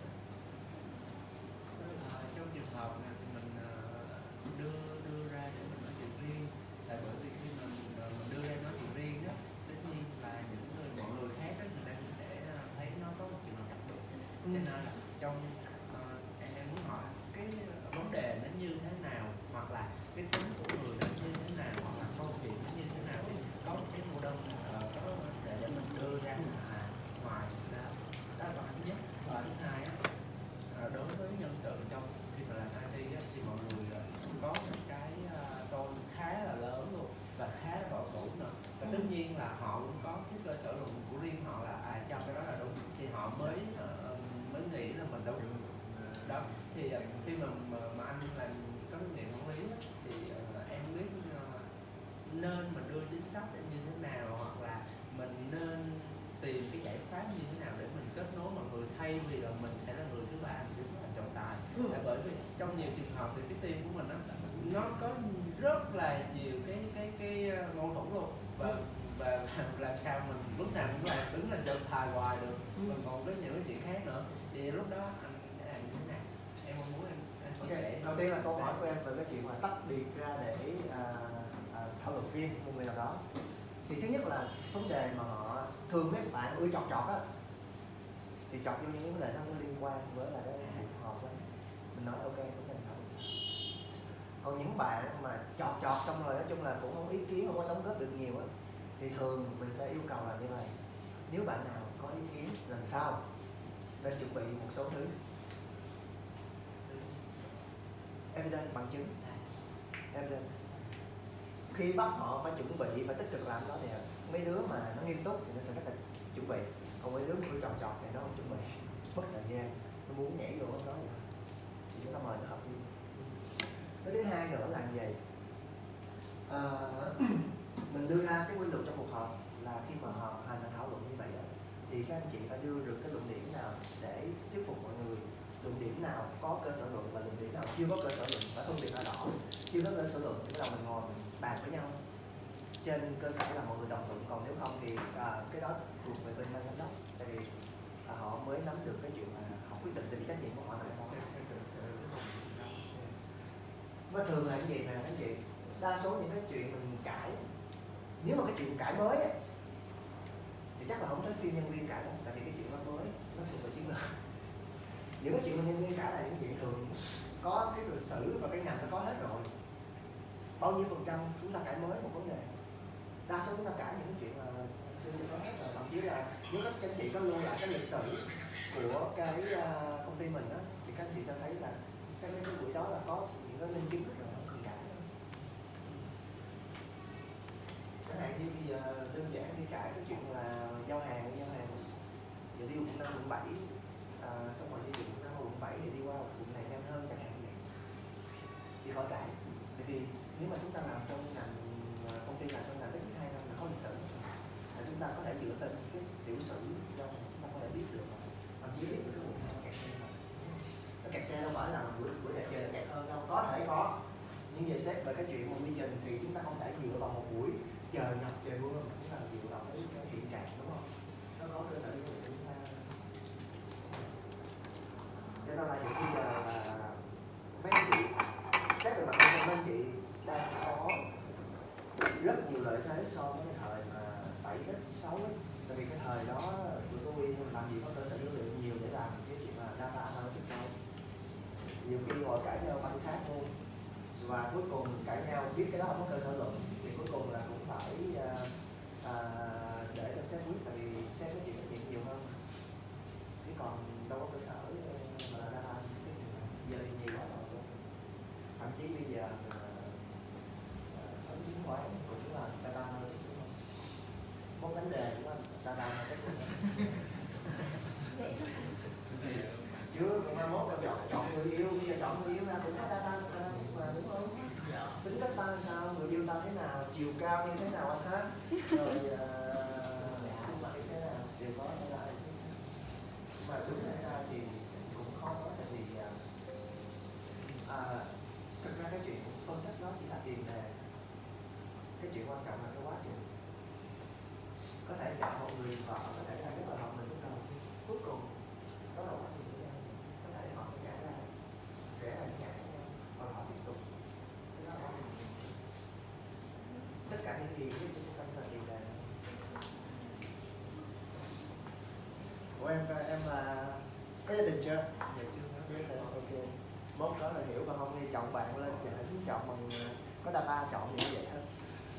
trong trường hợp này thì mình đưa ra để mình nói chuyện riêng, tại bởi vì khi mình đưa ra nói chuyện riêng đó, tất nhiên là mọi người khác đó, người ta cũng sẽ thấy nó có một chuyện đặc biệt. Cho nên là trong em muốn hỏi cái vấn đề nó như thế nào, hoặc là cái tính của người nó như thế nào, hoặc là câu chuyện nó như thế nào, thì có một cái mô đun có để mình đưa ra ngoài đó là thứ nhất. Và thứ hai á, đối với nhân sự trong khi mà làm IT á, thì mọi người có một cái tôn khá là lớn luôn và khá là bảo thủ nữa, và tất nhiên là họ cũng có cái cơ sở luận của riêng họ là cho cái đó là đúng, thì họ mới nghĩ là mình đúng đó. Thì khi mà anh làm có kinh nghiệm quản lý á, thì em biết nên mình đưa chính sách như thế nào, hoặc là mình nên tìm cái giải pháp như thế nào để mình kết nối mọi người, thay vì là mình sẽ là người thứ ba đứng làm trọng tài. Tại bởi vì trong nhiều trường hợp thì cái team của mình nó có rất là nhiều cái mâu thuẫn luôn, và làm sao mình lúc nào cũng làm đứng là trọng tài hoài được, mình còn rất nhiều cái chuyện khác nữa, thì lúc đó anh sẽ làm như thế nào? Em mong muốn em chia sẻ. Đầu tiên là câu hỏi của em về cái chuyện mà tách biệt ra để thảo luận riêng một người nào đó. Thì thứ nhất là vấn đề mà họ thường mấy bạn ưa chọt á, thì chọt vô những vấn đề nó không liên quan với là cái cuộc họp đó, mình nói ok cũng nên thảo luận sao. Còn những bạn mà chọt xong rồi nói chung là cũng không ý kiến, không có đóng góp được nhiều á, thì thường mình sẽ yêu cầu là như này: nếu bạn nào có ý kiến lần sau nên chuẩn bị một số thứ evidence, bằng chứng evidence. Khi bắt họ phải chuẩn bị, phải tích cực làm đó, thì mấy đứa mà nó nghiêm túc thì nó sẽ rất là chuẩn bị, còn mấy đứa mà cứ chọt thì nó không chuẩn bị, mất thời gian, nó muốn nhảy vô nó nói vậy. Thì chúng ta mời nó hợp đi. Cái thứ hai nữa là gì? Mình đưa ra cái quy luật trong cuộc họp là khi mà họp hành và thảo luận như vậy đó, thì các anh chị phải đưa được cái luận điểm nào để thuyết phục mọi người, luận điểm nào có cơ sở luận và luận điểm nào chưa có cơ sở luận, phải phân biệt ra rõ. Chưa có cơ sở luận thì bắt đầu mình ngồi mình bàn với nhau trên cơ sở là mọi người đồng thuận, còn nếu không thì cái đó thuộc về bên ban giám đốc, tại vì họ mới nắm được cái chuyện mà họ quyết định, tại vì trách nhiệm của họ nằm ở đó. Và thường là cái gì nè các anh chị, đa số những cái chuyện mình cãi, nếu mà cái chuyện cãi mới á, thì chắc là không thấy phim nhân viên cãi đâu, tại vì cái chuyện nó mới, nó thuộc về chiến lược. Những cái chuyện mà nhân viên cãi là những chuyện thường có cái lịch sử và cái ngành nó có hết rồi. Bao nhiêu phần trăm chúng ta cãi mới một vấn đề, đa số chúng ta cãi những cái chuyện là xưa chưa có hết rồi. Thậm chí là nếu các anh chị có lưu lại cái lịch sử của cái công ty mình á, thì các anh chị sẽ thấy là cái buổi đó là có những cái linh chứng rồi, không cần cãi đâu. Chẳng hạn như bây giờ đơn giản đi cãi cái chuyện là giao hàng, giờ đi quận 5 quận 7, xong rồi đi quận 5 quận 7 thì đi qua quận này nhanh hơn chẳng hạn như vậy, thì khỏi cãi. Tại vì nếu mà chúng ta làm trong ngành, công ty làm trong ngành tới 2 năm là có lịch sử, là chúng ta có thể dựa trên cái tiểu sử do chúng ta có thể biết được, thậm chí biết được cái quận nào kẹt xe nào. Nó kẹt xe đâu phải là bữa đẹp trời kẹt hơn đâu, có thể có, nhưng về xét về cái chuyện một quy trình thì chúng ta không thể dựa vào một buổi trời ngập trời mưa mà chúng ta dựa vào cái hiện trạng, đúng không? Nó có xấu ấy. Tại vì cái thời đó tụi tôi làm gì có cơ sở dữ liệu nhiều để làm cái chuyện là data analytics đâu. Nhiều khi ngồi cãi nhau banh sát luôn, và cuối cùng cãi nhau biết cái đó không có cơ sở luận thì cuối cùng là cũng phải để cho sếp quyết, tại vì sếp cái chuyện nhiều hơn, chứ còn đâu có cơ sở mà là data giờ thì nhiều quá rồi. Thậm chí bây giờ ở chứng khoán cũng là data analytics, đúng không? Một vấn đề đúng không? Data analytics chưa, còn mai mốt là chọn người yêu, bây giờ chọn người yêu ra cũng có data analytics mà, đúng không? Tính cách ta sao, người yêu ta thế nào, chiều cao như thế nào anh ha, rồi ăn mặc như thế nào, đều có data analytics. Mà đúng hay sai thì cũng khó nói, tại vì thực ra cái chuyện phân tích đó chỉ là tiền đề, cái chuyện quan trọng là cái quá trình. Có thể chọn một người vợ có thể là rất là hợp mình lúc đầu, cuối cùng đó là quá trình của nhau, có thể họ sẽ ngã ra những ngã nhau và họ tiếp tục. Đó là tất cả những gì giúp chúng ta là tiền đề. Của em là có gia đình chưa? Dạ chưa. Ok. Mốt đó là hiểu, còn không thì chọn bạn lên chọn bằng có data chọn như vậy hết.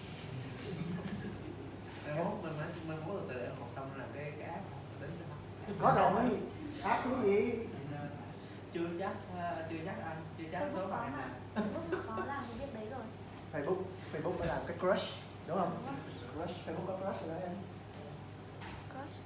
Mai mốt từ từ em học xong làm cái app tính sao? Có rồi. App thứ gì? Chưa chắc anh, chưa chắc Facebook tối có mai mà. làm. Facebook có làm cái việc đấy rồi. Facebook phải làm cái crush, đúng không? Crush, Facebook có crush rồi đó em. Crush.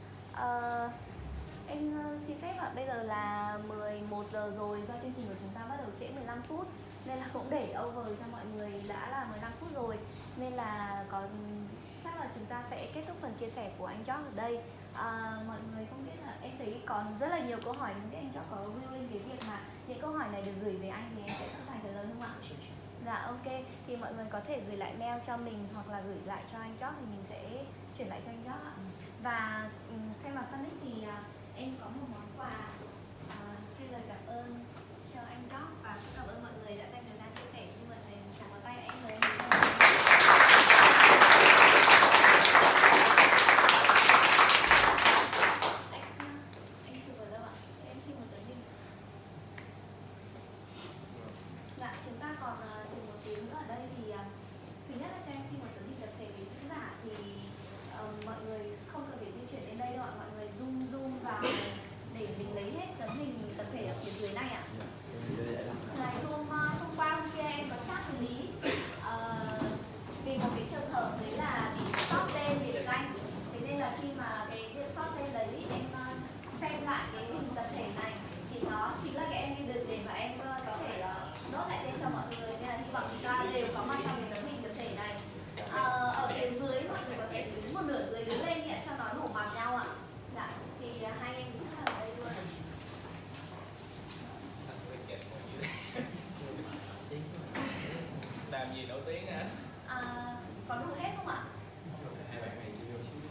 Em xin phép ạ, bây giờ là 11 giờ rồi, do chương trình của chúng ta bắt đầu trễ 15 phút nên là cũng để over cho mọi người đã là 15 phút rồi, nên là chắc là chúng ta sẽ kết thúc phần chia sẻ của anh George ở đây. Mọi người không biết là em thấy còn rất là nhiều câu hỏi, nhưng anh George có willing cái việc mà những câu hỏi này được gửi về anh thì em sẽ sẵn sàng trả lời không ạ? Dạ ok, thì mọi người có thể gửi lại mail cho mình hoặc là gửi lại cho anh George thì mình sẽ chuyển lại cho anh George ạ. Và thay mặt Phan thì em có một món quà thay lời cảm ơn cho anh George và cảm ơn mọi người đã dành thời gian chia sẻ. Nhưng mà thầy chào vào tay anh mời anh. Anh thử vào đâu ạ? Em xin một tấm hình. Dạ, chúng ta còn chừng 1 tiếng nữa ở đây thì thứ nhất là cho em xin một tấm hình tập thể với diễn giả thì mọi người không cần phải di chuyển đến đây đâu ạ, mọi người zoom vào để mình lấy hết tấm hình tập thể ở phía dưới này ạ. Ngày hôm qua hôm kia em có chat với Lý vì một cái trường hợp đấy là bị sót tên biệt danh, thế nên là khi mà cái việc sót tên đấy em xem lại cái hình tập thể này thì nó chính là cái em đi được để mà em có thể nốt lại tên cho mọi người, nên là hy vọng chúng ta đều có mặt trong cái tấm hình tập thể này. Ở phía dưới mọi người có thể đứng một nửa dưới đứng lên nhé cho nó đủ mặt nhau ạ. Dạ, thì hai em chắc là ở đây luôn. Làm gì nổi tiếng hả? Có đủ hết không ạ? Hai bạn này vô xíu.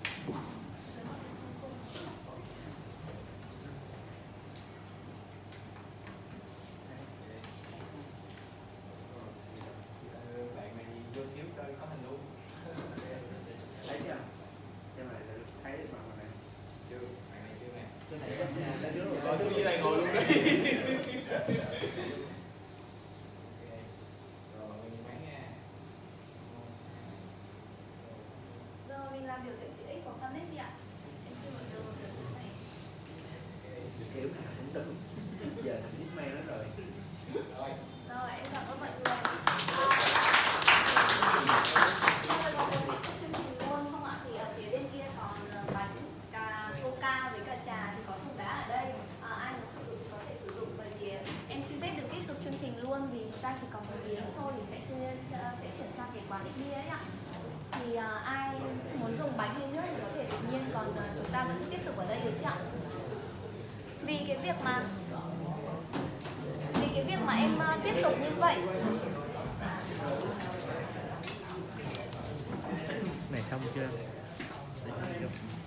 Bạn này vô xíu coi có hình luôn. Thấy chưa? Xem lại thấy bằng này. Chưa, bạn này chưa nè. Cái này đã trước rồi. Ngồi xuống dưới đây ngồi luôn đi. Rồi mình làm biểu tượng chữ X của Phan đi ạ. Em xin một biểu tượng này. Kiểu nào cũng đúng. Giờ thành ít mail đó rồi. Rồi em cảm ơn mọi người. Mọi người có muốn kết thúc chương trình luôn không ạ? Thì ở phía bên kia còn bánh coca với cả trà thì có thùng đá ở đây. Ai muốn sử dụng thì có thể sử dụng, bởi vì em xin phép được tiếp tục chương trình luôn vì chúng ta chỉ còn 1 tiếng nữa thôi thì sẽ chuyển sang cái quán ít bia ấy ạ. Thì ai muốn dùng bánh hay nước thì có thể tự nhiên, còn chúng ta vẫn tiếp tục ở đây được chứ ạ? Vì cái việc mà em tiếp tục như vậy. Này xong chưa?